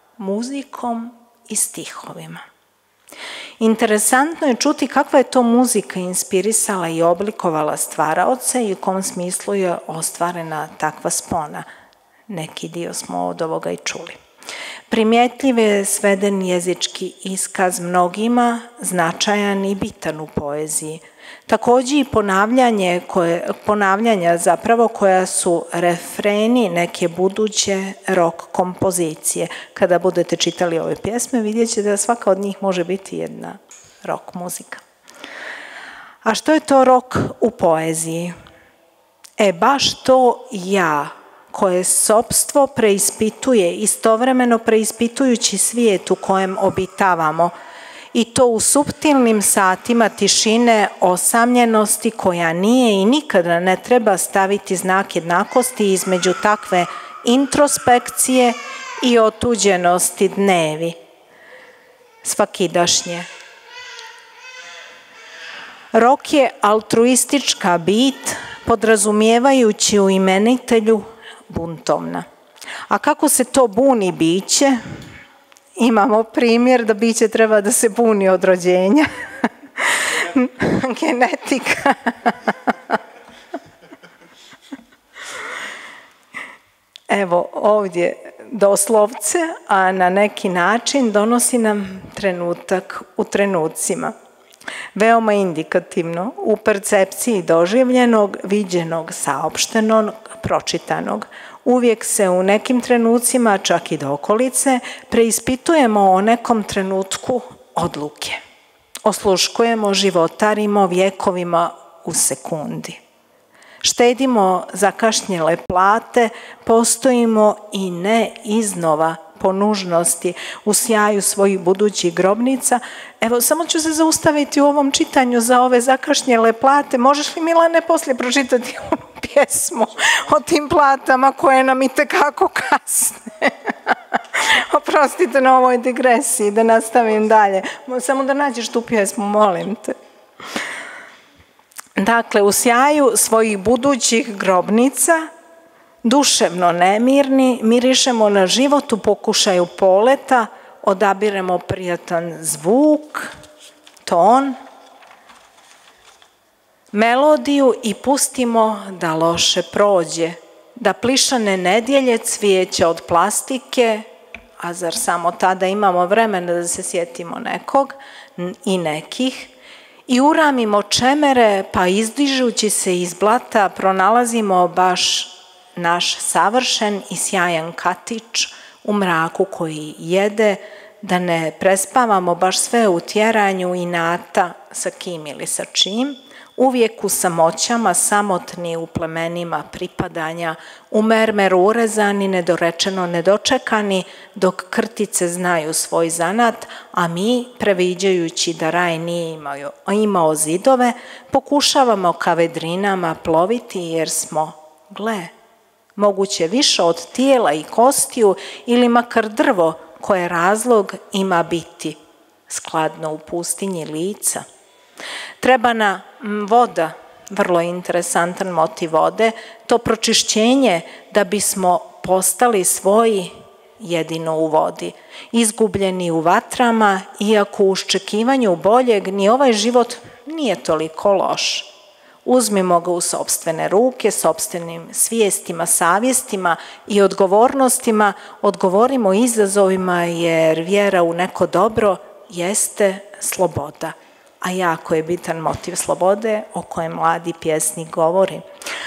muzikom i stihovima. Interesantno je čuti kakva je to muzika inspirisala i oblikovala stvaraoce i u kom smislu je ostvarena takva spona. Neki dio smo od ovoga i čuli. Primjetljiv je sveden jezički iskaz mnogima, značajan i bitan u poeziji. Također i ponavljanje koje, ponavljanja zapravo koja su refreni neke buduće rock kompozicije. Kada budete čitali ove pjesme, vidjet ćete da svaka od njih može biti jedna rock muzika. A što je to rock u poeziji? E, baš to ja, koje sopstvo preispituje, istovremeno preispitujući svijet u kojem obitavamo, i to u suptilnim satima tišine, osamljenosti koja nije i nikada ne treba staviti znak jednakosti između takve introspekcije i otuđenosti dnevi svakidašnje. Rok je altruistička bit, podrazumijevajući u imenitelju buntovna. A kako se to buni biće? Imamo primjer da biće treba da se buni od rođenja. Genetika. Evo ovdje doslovce, a na neki način donosi nam trenutak u trenucima. Veoma indikativno u percepciji doživljenog, viđenog, saopštenog, pročitanog. Uvijek se u nekim trenucima, čak i do okolice, preispitujemo o nekom trenutku odluke. Osluškujemo, životarimo vjekovima u sekundi. Štedimo zakašnjele plate, postojimo i ne iznova po nužnosti u sjaju svojih budućih grobnica. Evo, samo ću se zaustaviti u ovom čitanju za ove zakašnjele plate. Možeš li, Milane, poslije pročitati onu pjesmu o tim platama koje nam i tekako kasne? Oprostite na ovoj digresiji, da nastavim dalje. Samo da nađeš tu pjesmu, molim te. Dakle, u sjaju svojih budućih grobnica, duševno nemirni, mirišemo na život u pokušaju poleta, odabiremo prijatan zvuk, ton, melodiju i pustimo da loše prođe, da plišane nedjelje cvijeća od plastike, a zar samo tada imamo vremena da se sjetimo nekog i nekih, i uramimo čemere, pa izdižući se iz blata pronalazimo baš naš savršen i sjajan katić u mraku koji jede, da ne prespavamo baš sve u tjeranju inata sa kim ili sa čim, uvijek u samoćama, samotni u plemenima pripadanja, u mermeru urezani, nedorečeno nedočekani, dok krtice znaju svoj zanat, a mi, previđajući da raj nije imao, imao zidove, pokušavamo ka vedrinama ploviti jer smo, gle, moguće više od tijela i kostiju ili makar drvo koje razlog ima biti skladno u pustinji lica. Treba nam voda, vrlo interesantan motiv vode, to pročišćenje da bismo postali svoji jedino u vodi, izgubljeni u vatrama, iako u iščekivanju boljeg ni ovaj život nije toliko loš. Uzmimo ga u sopstvene ruke, sopstvenim svijestima, savjestima i odgovornostima, odgovorimo izazovima jer vjera u neko dobro jeste sloboda. A jako je bitan motiv slobode o kojem mladi pjesnik govori.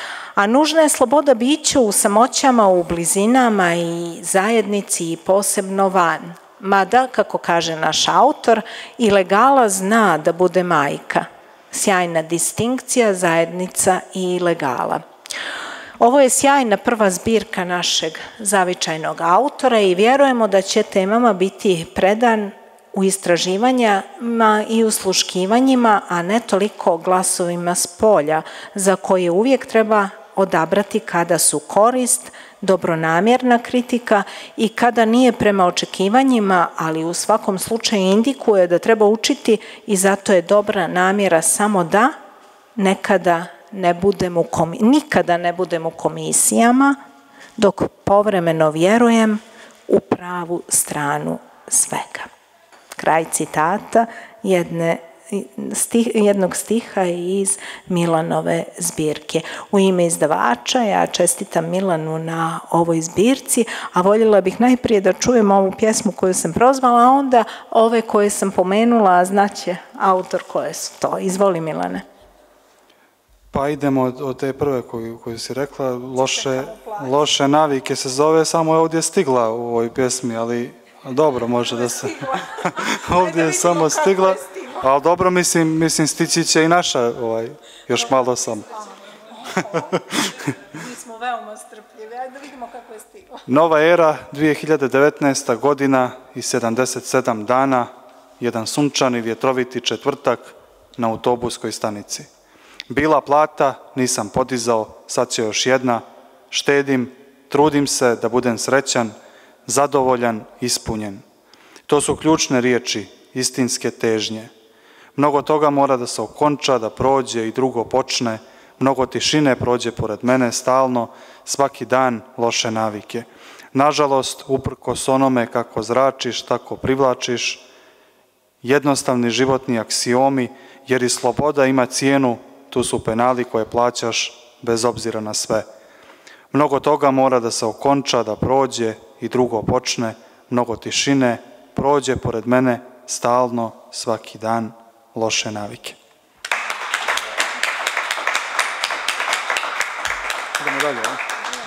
A nužna je sloboda biću u samoćama, u blizinama i zajednici i posebno van. Mada, kako kaže naš autor, ilegala zna da bude majka. Sjajna distinkcija, zajednica i ilegala. Ovo je sjajna prva zbirka našeg zavičajnog autora i vjerujemo da će temama biti predan u istraživanjima i usluškivanjima, a ne toliko glasovima s polja, za koje uvijek treba odabrati kada su korist, dobronamjerna kritika i kada nije prema očekivanjima, ali u svakom slučaju indikuje da treba učiti i zato je dobra namjera samo da nekada ne budemo, nikada ne budemo u komisijama, dok povremeno vjerujem u pravu stranu svega. Kraj citata jedne, stih, jednog stiha iz Milanove zbirke. U ime izdavača ja čestitam Milanu na ovoj zbirci, a voljela bih najprije da čujem ovu pjesmu koju sam prozvala, a onda ove koje sam pomenula, a znaće autor koje su to. Izvoli, Milane. Pa idemo od, od te prve koju, koju si rekla. Loše, loše navike se zove, samo je ovdje stigla u ovoj pjesmi, ali dobro, može da se... Ovdje je samo stigla, ali dobro, mislim, mislim stići će i naša, ovaj, još malo sam. Mi smo veoma strpljivi, ajde da vidimo kako je stigla. Nova era, dvije hiljade devetnaesta. godina i sedamdeset sedam dana, jedan sunčani vjetroviti četvrtak na autobuskoj stanici. Bila plata, nisam podizao, sad će još jedna, štedim, trudim se da budem srećan, zadovoljan, ispunjen. To su ključne riječi, istinske težnje. Mnogo toga mora da se okonča, da prođe i drugo počne, mnogo tišine prođe pored mene stalno, svaki dan loše navike. Nažalost, uprkos onome kako zračiš, tako privlačiš, jednostavni životni aksiomi, jer i sloboda ima cijenu, tu su penali koje plaćaš bez obzira na sve. Mnogo toga mora da se okonča, da prođe i drugo počne, mnogo tišine, prođe pored mene stalno, svaki dan, loše navike. Idemo dalje, a?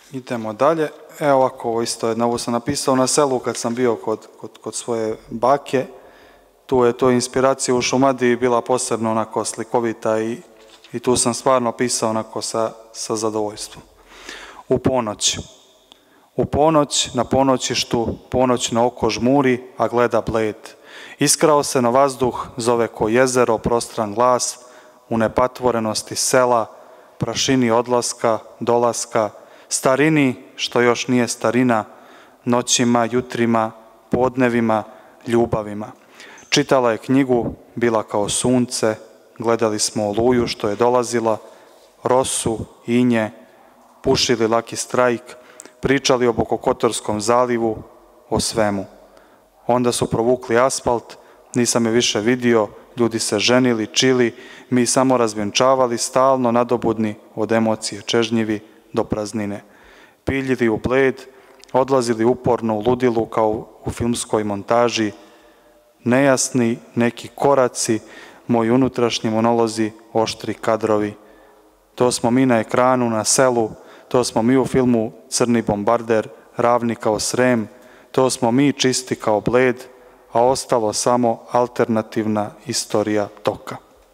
Idemo dalje. Evo ovako, ovo isto jedno, ovo sam napisao na selu kad sam bio kod, kod, kod svoje bake. Tu je to inspiracija u Šumadiji bila posebno onako slikovita i, i tu sam stvarno pisao onako sa, sa zadovoljstvom. U ponoć. U ponoć, na ponoćištu, ponoćno oko žmuri, a gleda bled. Iskrao se na vazduh, zove ko jezero, prostran glas, u nepatvorenosti sela, prašini odlaska, dolaska, starini, što još nije starina, noćima, jutrima, podnevima, ljubavima. Čitala je knjigu, bila kao sunce, gledali smo oluju što je dolazila, rosu, inje, pušili laki strajk, pričali o Bokokotorskom zalivu, o svemu. Onda su provukli asfalt, nisam je više vidio, ljudi se ženili, čili, mi samo razvjenčavali, stalno nadobudni od emocije, čežnjivi do praznine. Piljili u bled, odlazili uporno u ludilu kao u filmskoj montaži, nejasni neki koraci, moji unutrašnji monolozi, oštri kadrovi. To smo mi na ekranu, na selu, to smo mi u filmu Crni bombarder, ravni kao Srem, to smo mi čisti kao bled, a ostalo samo alternativna istorija toka.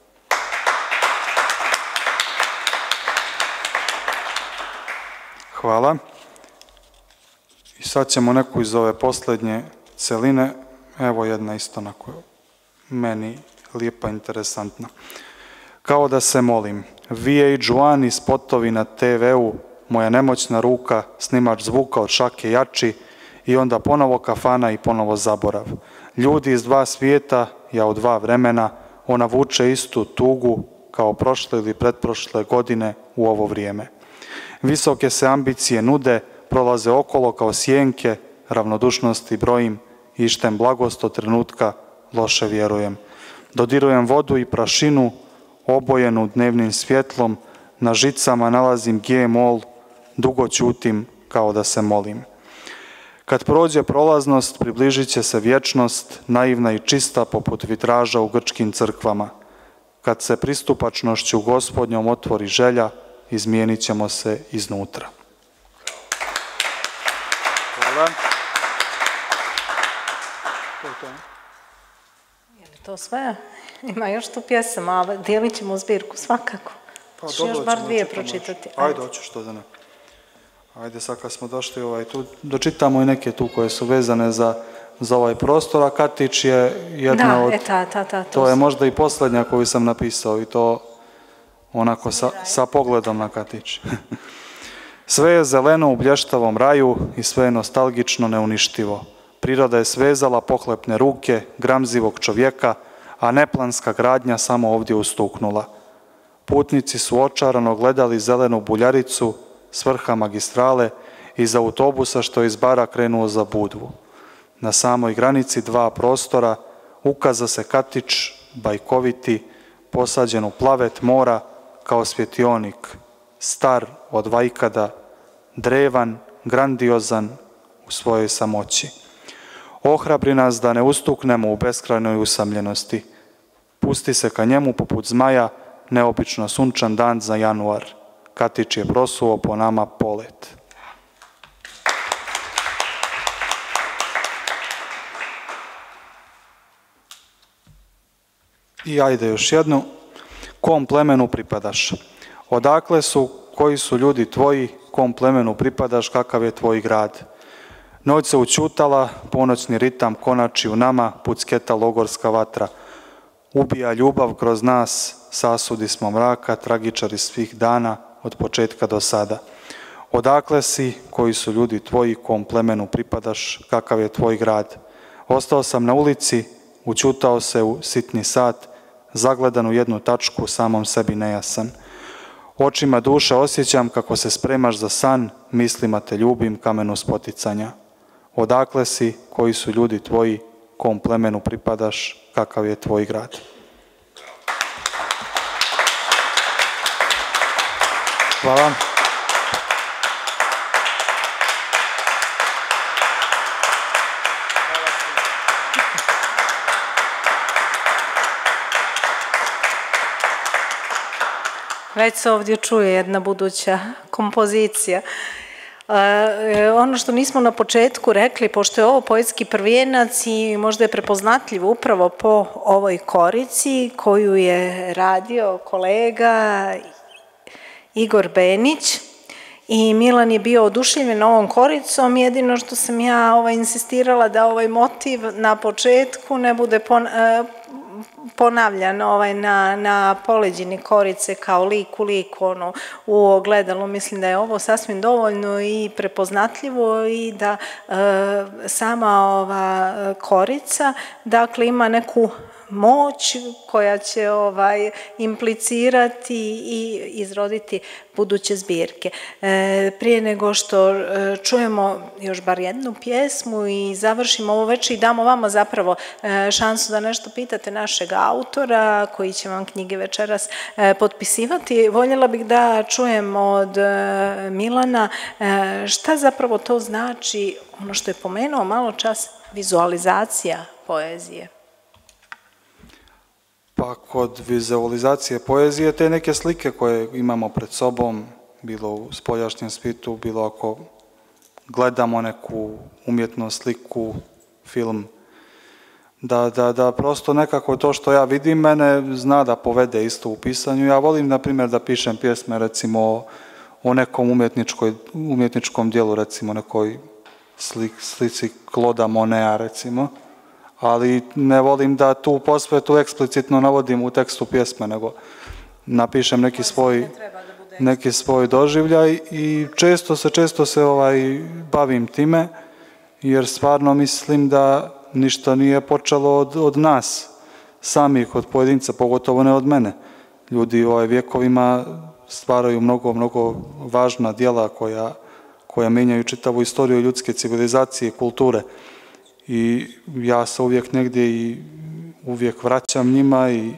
Hvala. I sad ćemo neku iz ove posljednje celine, evo jedna isto onako meni lijepa, interesantna. Kao da se molim, V H jedan i spotovi na te ve u, moja nemoćna ruka, snimač zvuka od šake jači i onda ponovo kafana i ponovo zaborav. Ljudi iz dva svijeta, ja u dva vremena, ona vuče istu tugu kao prošle ili pretprošle godine u ovo vrijeme. Visoke se ambicije nude, prolaze okolo kao sjenke, ravnodušnosti brojim, ištem blagost od trenutka, loše vjerujem. Dodirujem vodu i prašinu, obojenu dnevnim svjetlom, na žicama nalazim G-mol, dugo ćutim kao da se molim. Kad prođe prolaznost, približit će se vječnost, naivna i čista poput vitraža u grčkim crkvama. Kad se pristupačnošću Gospodnjom otvori želja, izmijenit ćemo se iznutra. Hvala. Je li to sve? Ima još tu pjesama, ali dijelit ćemo zbirku svakako. Pa dobro, još bar dvije pročitati. Ajde, hoću što da ne. Ajde, sad kad smo došli ovaj, tu, dočitamo i neke tu koje su vezane za, za ovaj prostor, a Katić je jedna da, od... E, ta, ta, ta, to, to je možda i posljednja koju sam napisao i to onako sa, sa pogledom na Katić. Sve je zeleno u blještavom raju i sve je nostalgično neuništivo. Priroda je svezala pohlepne ruke gramzivog čovjeka, a neplanska gradnja samo ovdje ustuknula. Putnici su očarano gledali zelenu buljaricu s vrha magistrale iz autobusa što je iz bara krenuo za Budvu. Na samoj granici dva prostora ukaza se Katić, bajkoviti, posađen u plavet mora kao svjetionik, star od vajkada, drevan, grandiozan u svojoj samoći. Ohrabri nas da ne ustuknemo u beskrajnoj usamljenosti. Pusti se ka njemu poput zmaja, neobično sunčan dan za januar. Katić je prosuo po nama polet. I ajde još jednu. Kom plemenu pripadaš? Odakle su, koji su ljudi tvoji, kom plemenu pripadaš, kakav je tvoj grad? Noć se učutala, ponoćni ritam konači u nama, pucketa logorska vatra. Ubija ljubav kroz nas, sasudi smo mraka, tragičari svih dana, od početka do sada. Odakle si, koji su ljudi tvoji, kom plemenu pripadaš, kakav je tvoj grad? Ostao sam na ulici, učutao se u sitni sat, zagledan u jednu tačku, samom sebi nejasan. Očima duše osjećam kako se spremaš za san, mislima te ljubim, kamenu spoticanja. Odakle si, koji su ljudi tvoji, kom plemenu pripadaš, kakav je tvoj grad? Hvala. Već se ovdje čuje jedna buduća kompozicija. Ono što nismo na početku rekli, pošto je ovo poetski prvijenac i možda je prepoznatljiv upravo po ovoj korici koju je radio kolega Igor Benić i Milan je bio oduševljen ovom koricom, jedino što sam ja ovaj, insistirala da ovaj motiv na početku ne bude pon, ponavljan ovaj, na, na poleđini korice kao lik u lik ono, u ogledalu. Mislim da je ovo sasvim dovoljno i prepoznatljivo i da e, sama ova korica dakle ima neku moć koja će ovaj, implicirati i izroditi buduće zbirke. E, prije nego što e, čujemo još bar jednu pjesmu i završimo ovo veče i damo vama zapravo e, šansu da nešto pitate našeg autora koji će vam knjige večeras e, potpisivati, voljela bih da čujem od e, Milana e, šta zapravo to znači, ono što je pomenuo malo čas, vizualizacija poezije. Pa kod vizualizacije poezije te neke slike koje imamo pred sobom, bilo u spoljašnjem svijetu, bilo ako gledamo neku umjetnu sliku, film, da, da, da prosto nekako to što ja vidim mene zna da povede isto u pisanju. Ja volim, na primjer, da pišem pjesme recimo o nekom umjetničkoj, umjetničkom dijelu, recimo nekoj slik, slici Claudea Moneta, recimo, ali ne volim da tu posvetu eksplicitno navodim u tekstu pjesme, nego napišem neki svoj, neki svoj doživljaj i često se, često se ovaj, bavim time, jer stvarno mislim da ništa nije počelo od, od nas, samih, od pojedinca, pogotovo ne od mene. Ljudi ovaj, vjekovima stvaraju mnogo, mnogo važna djela koja, koja menjaju čitavu istoriju ljudske civilizacije i kulture. I ja se uvijek negdje i uvijek vraćam njima i,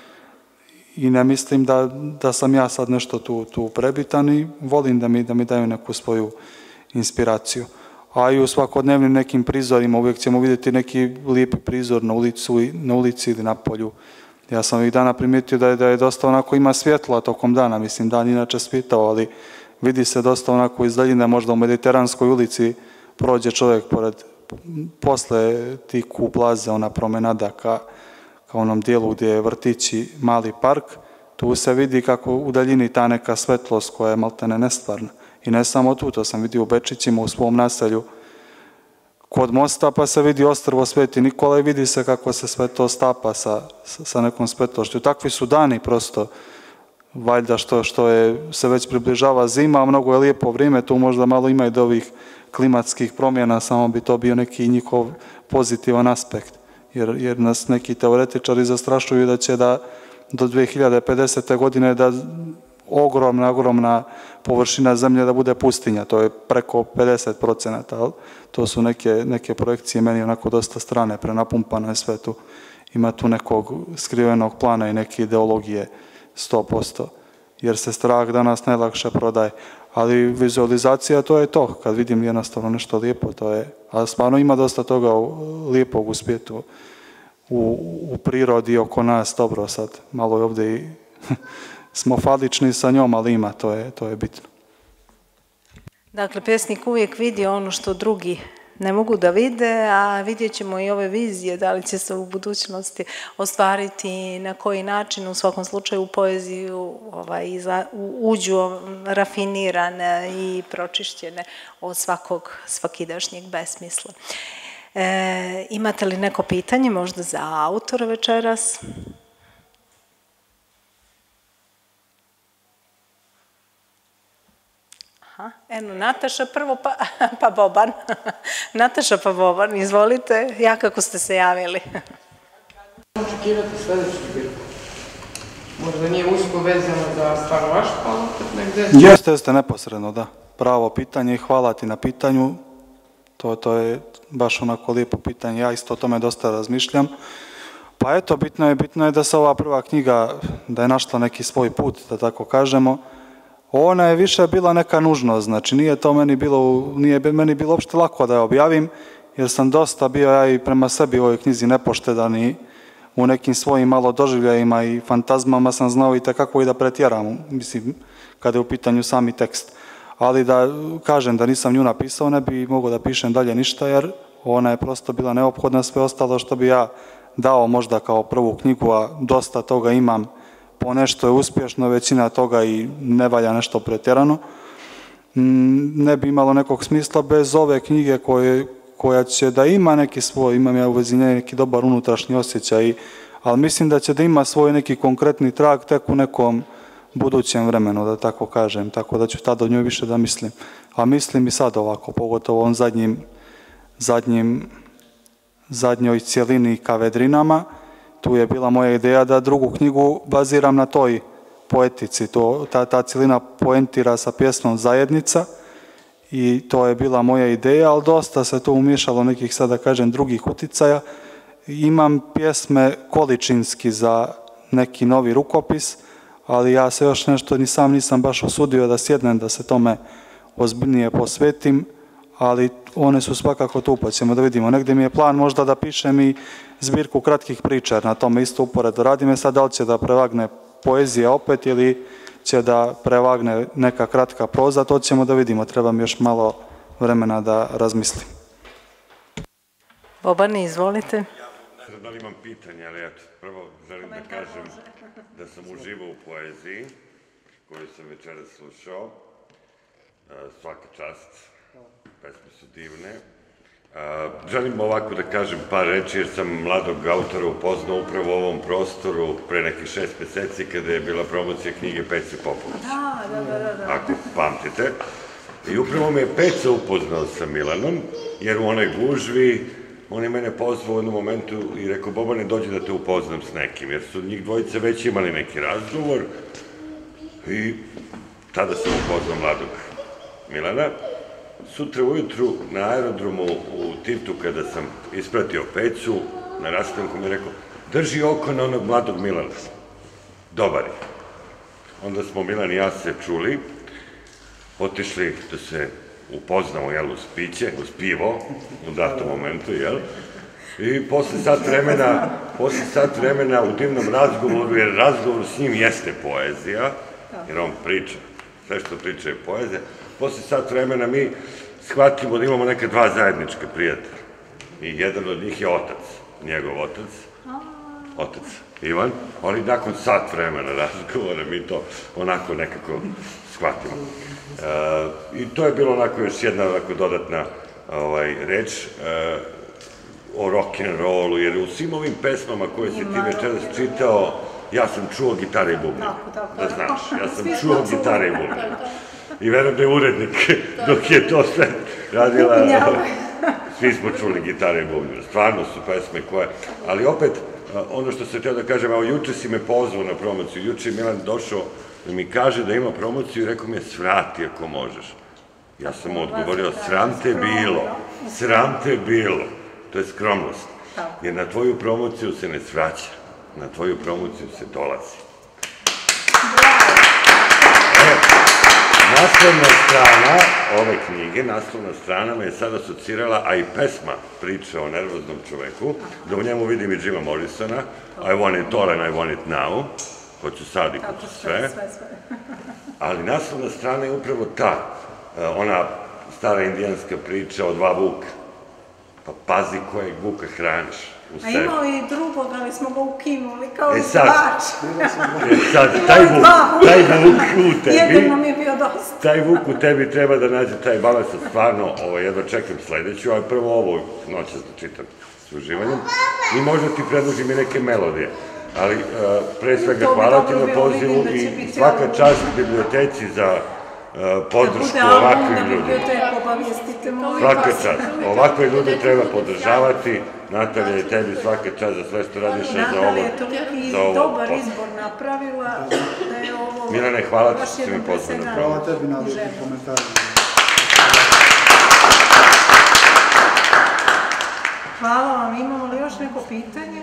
i ne mislim da, da sam ja sad nešto tu, tu prebitan i volim da mi, da mi daju neku svoju inspiraciju. A i u svakodnevnim nekim prizorima uvijek ćemo vidjeti neki lijepi prizor na, ulicu, na ulici ili na polju. Ja sam ovih dana primijetio da je, da je dosta onako ima svjetla tokom dana, mislim dan inače svitao, ali vidi se dosta onako iz daljine, možda u Mediteranskoj ulici prođe čovjek pored posle tih kuplaza, ona promenada ka, ka onom dijelu gdje je vrtići mali park, tu se vidi kako u daljini ta neka svetlost koja je maltene nestvarna. I ne samo tu, to sam vidio u Bečićima, u svom naselju kod mosta, pa se vidi ostrvo Sveti Nikola i vidi se kako se sve to stapa sa, sa nekom svetlošću. Takvi su dani prosto, valjda što, što je, se već približava zima, mnogo je lijepo vrijeme, tu možda malo ima i do ovih klimatskih promjena, samo bi to bio neki njihov pozitivan aspekt. Jer, jer nas neki teoretičari zastrašuju da će da do dvije hiljade pedesete. godine da ogromna, ogromna površina zemlje da bude pustinja. To je preko pedeset procenata. To su neke, neke projekcije meni onako dosta strane, prenapumpano je sve tu. Ima tu nekog skrivenog plana i neke ideologije sto posto. Jer se strah danas najlakše prodaje. Ali vizualizacija to je to, kad vidim jednostavno nešto lijepo, to je, a stvarno ima dosta toga lijepog u svijetu, u, u prirodi oko nas, dobro sad, malo je ovdje i smo falični sa njom, ali ima, to je, to je bitno. Dakle, pjesnik uvijek vidi ono što drugi ne mogu da vide, a vidjet ćemo i ove vizije, da li će se u budućnosti ostvariti, na koji način, u svakom slučaju u poeziju ovaj, uđu rafinirane i pročišćene od svakog svakidašnjeg besmisla. E, imate li neko pitanje možda za autora večeras? Aha, eno, Nataša prvo, pa, pa Boban. Nataša pa Boban, izvolite, ja kako ste se javili. Očekivati sljedeću zbirku? Možda nije usko vezano za stvaralaštvo, ali opet negdje... Jeste, jeste, neposredno, da. Pravo pitanje i hvala ti na pitanju. To, to je baš onako lijepo pitanje, ja isto o tome dosta razmišljam. Pa eto, bitno je, bitno je da se ova prva knjiga, da je našla neki svoj put, da tako kažemo. Ona je više bila neka nužnost, znači nije to meni bilo, nije meni bilo uopšte lako da je objavim, jer sam dosta bio ja i prema sebi u ovoj knjizi nepoštedan i u nekim svojim malo doživljajima i fantazmama sam znao i tekako i da pretjeram, mislim, kada je u pitanju sami tekst. ali da kažem da nisam nju napisao, ne bi mogao da pišem dalje ništa, jer ona je prosto bila neophodna, sve ostalo što bi ja dao možda kao prvu knjigu, a dosta toga imam, po nešto je uspješno, većina toga i ne valja nešto pretjerano, ne bi imalo nekog smisla bez ove knjige koje, koja će da ima neki svoj, imam ja u vezi nje neki dobar unutrašnji osjećaj, ali mislim da će da ima svoj neki konkretni trag tek u nekom budućem vremenu, da tako kažem, tako da ću tada o njoj više da mislim. A mislim i sad ovako, pogotovo ovom zadnjim, zadnjim, zadnjoj cijelini ka vedrinama, tu je bila moja ideja da drugu knjigu baziram na toj poetici, to, ta, ta cijelina poentira sa pjesmom Zajednica i to je bila moja ideja, ali dosta se tu umiješalo nekih, sada kažem, drugih uticaja. Imam pjesme količinski za neki novi rukopis, ali ja se još nešto ni sam nisam baš osudio da sjednem, da se tome ozbiljnije posvetim, ali one su svakako tu, pa ćemo da vidimo. Negdje mi je plan možda da pišem i zbirku kratkih priča, na tome isto uporedo radim. Sad da li će da prevagne poezija opet ili će da prevagne neka kratka proza, to ćemo da vidimo. Treba mi još malo vremena da razmislim. Bobani, izvolite. Ne znam da li imam pitanje, ali eto, prvo želim da kažem da sam uživao u poeziji koju sam večeras slušao. Svaka čast, pesme su divne. Želim ovako da kažem par reči jer sam mladog autora upoznao upravo u ovom prostoru pre nekih šest meseci kada je bila promocija knjige Pece Popović. Da, da, da, da. Ako pamtite. I upravo me je Peca upoznao sa Milanom, jer u onoj gužvi on je mene pozvao u jednom momentu i rekao, Bobane, dođi da te upoznam s nekim, jer su njih dvojice već imali neki razgovor i tada sam upoznao mladog Milana. Sutra ujutru na aerodromu u Tivtu, kada sam ispratio Pecu, na rastanku mi je rekao, drži oko na onog mladog Milana. Dobar je. Onda smo Milan i ja se čuli, otišli da se upoznamo, jel, uz piće, uz pivo, u datom momentu, jel? I posle sat vremena, posle sat vremena u divnom razgovoru, jer razgovor s njim jeste poezija, jer on priča, sve što priča je poezija, posle sat vremena mi shvatimo da imamo neka dva zajednička prijatelja. I jedan od njih je otac, njegov otac, otac Ivan, ali nakon sat vremena razgovora mi to onako nekako shvatimo. I to je bilo onako još jedna dodatna reč o rock'n'rollu, jer u svim ovim pesmama koje si ti večeras čitao, ja sam čuo gitare i bubnje, da znaš, ja sam čuo gitare i bubnje. I verujem da je urednik, dok je to sve radila, svi smo čuli gitare i bubnje, stvarno su pesme koje, ali opet, ono što sam htio da kažem, evo, juče si me pozvao na promociju, juče je Milan došao da mi kaže da ima promociju i rekao mi je, svrati ako možeš. Ja sam mu odgovorio, sram te bilo, sram te bilo, to je skromnost, jer na tvoju promociju se ne svraća, na tvoju promociju se dolazi. Naslovna strana ove knjige, naslovna strana me je sad asocirala, a i pesma priča o nervoznom čoveku, da u njemu vidim i Jima Morrisona, I want it all and I want it now, hoću sad i hoću sve, ali naslovna strana je upravo ta, ona stara indijanska priča o dva vuka, pa pazi kojeg vuka hraniš u sebi. A imao i drugog, ali smo ga ukinuli kao izdavač. E sad, taj vuk, taj vuk u tebi, jedino mi je bio dosta. Taj vuk u tebi treba da nađe taj balans, stvarno, jedva čekam sledeću, ali prvo ovo noćas da čitam s uživanjem i možda ti predložim i neke melodije. Ali pre svega hvala ti na pozivu i svaka čast biblioteci za podršku ovakvim ljudima. Svaka čast. Ovakve ljude treba podržavati. Natalija i tebi svaka čast za sve što radiš za ovo. Natalija je toliki dobar izbor napravila da je ovo... Milane, hvala ti što si mi pozvao na pravo. Hvala tebi na lijepim komentarima. Hvala vam. Imamo li još neko pitanje?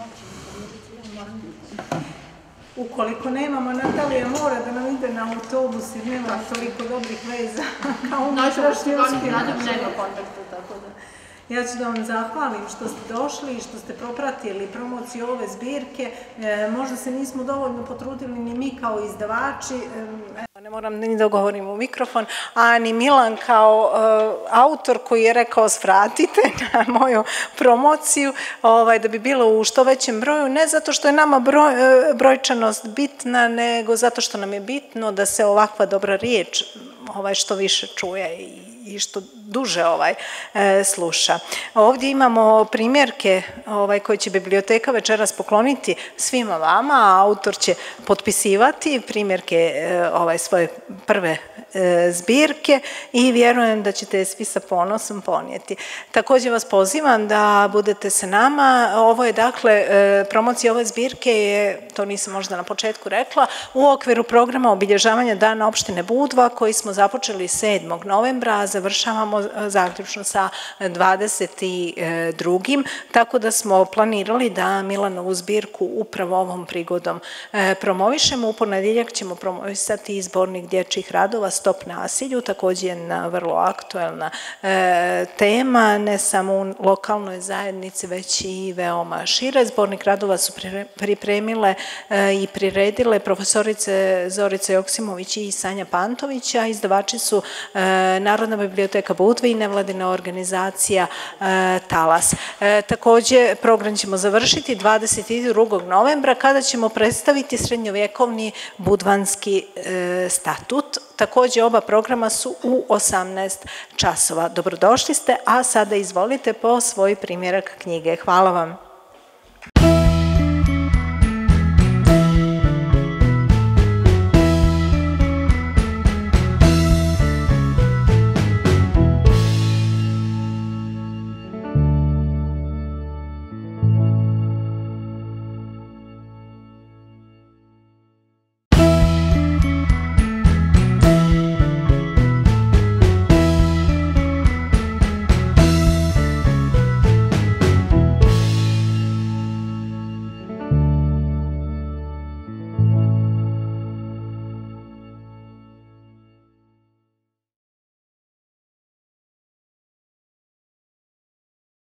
Ukoliko nemamo, Natalija mora da nam ide na autobus jer nema toliko dobrih veza kao unutrašnji uspjeh. Nema kontakta, tako da... Ja ću da vam zahvalim što ste došli i što ste propratili promociju ove zbirke. Možda se nismo dovoljno potrudili ni mi kao izdavači. Ne moram ni da govorim u mikrofon, a ni Milan kao uh, autor koji je rekao svratite na moju promociju, ovaj, da bi bilo u što većem broju, ne zato što je nama broj, brojčanost bitna, nego zato što nam je bitno da se ovakva dobra riječ ovaj, što više čuje i i što duže ovaj e, sluša. Ovdje imamo primjerke ovaj, koje će biblioteka večeras pokloniti svima vama, a autor će potpisivati primjerke e, ovaj, svoje prve e, zbirke i vjerujem da ćete je svi sa ponosom ponijeti. Također vas pozivam da budete sa nama. Ovo je dakle, e, promocija ove zbirke je, to nisam možda na početku rekla, u okviru programa obilježavanja Dana opštine Budva koji smo započeli sedmog novembra, završavamo zaključno sa dvadeset drugim tako da smo planirali da Milanovu zbirku upravo ovom prigodom promovišemo. U ponedjeljak ćemo promovisati zbornik dječjih radova Stop nasilju, također jedna vrlo aktuelna tema, ne samo u lokalnoj zajednici, već i veoma šire. Zbornik radova su pripremile i priredile profesorice Zorica Joksimović i Sanja Pantović, a izdavači su Narodna biblioteka Budve i nevladina organizacija e, Talas. E, također program ćemo završiti dvadeset drugog novembra kada ćemo predstaviti srednjovjekovni budvanski e, statut. Također oba programa su u osamnaest časova. Dobrodošli ste, a sada izvolite po svoj primjerak knjige. Hvala vam.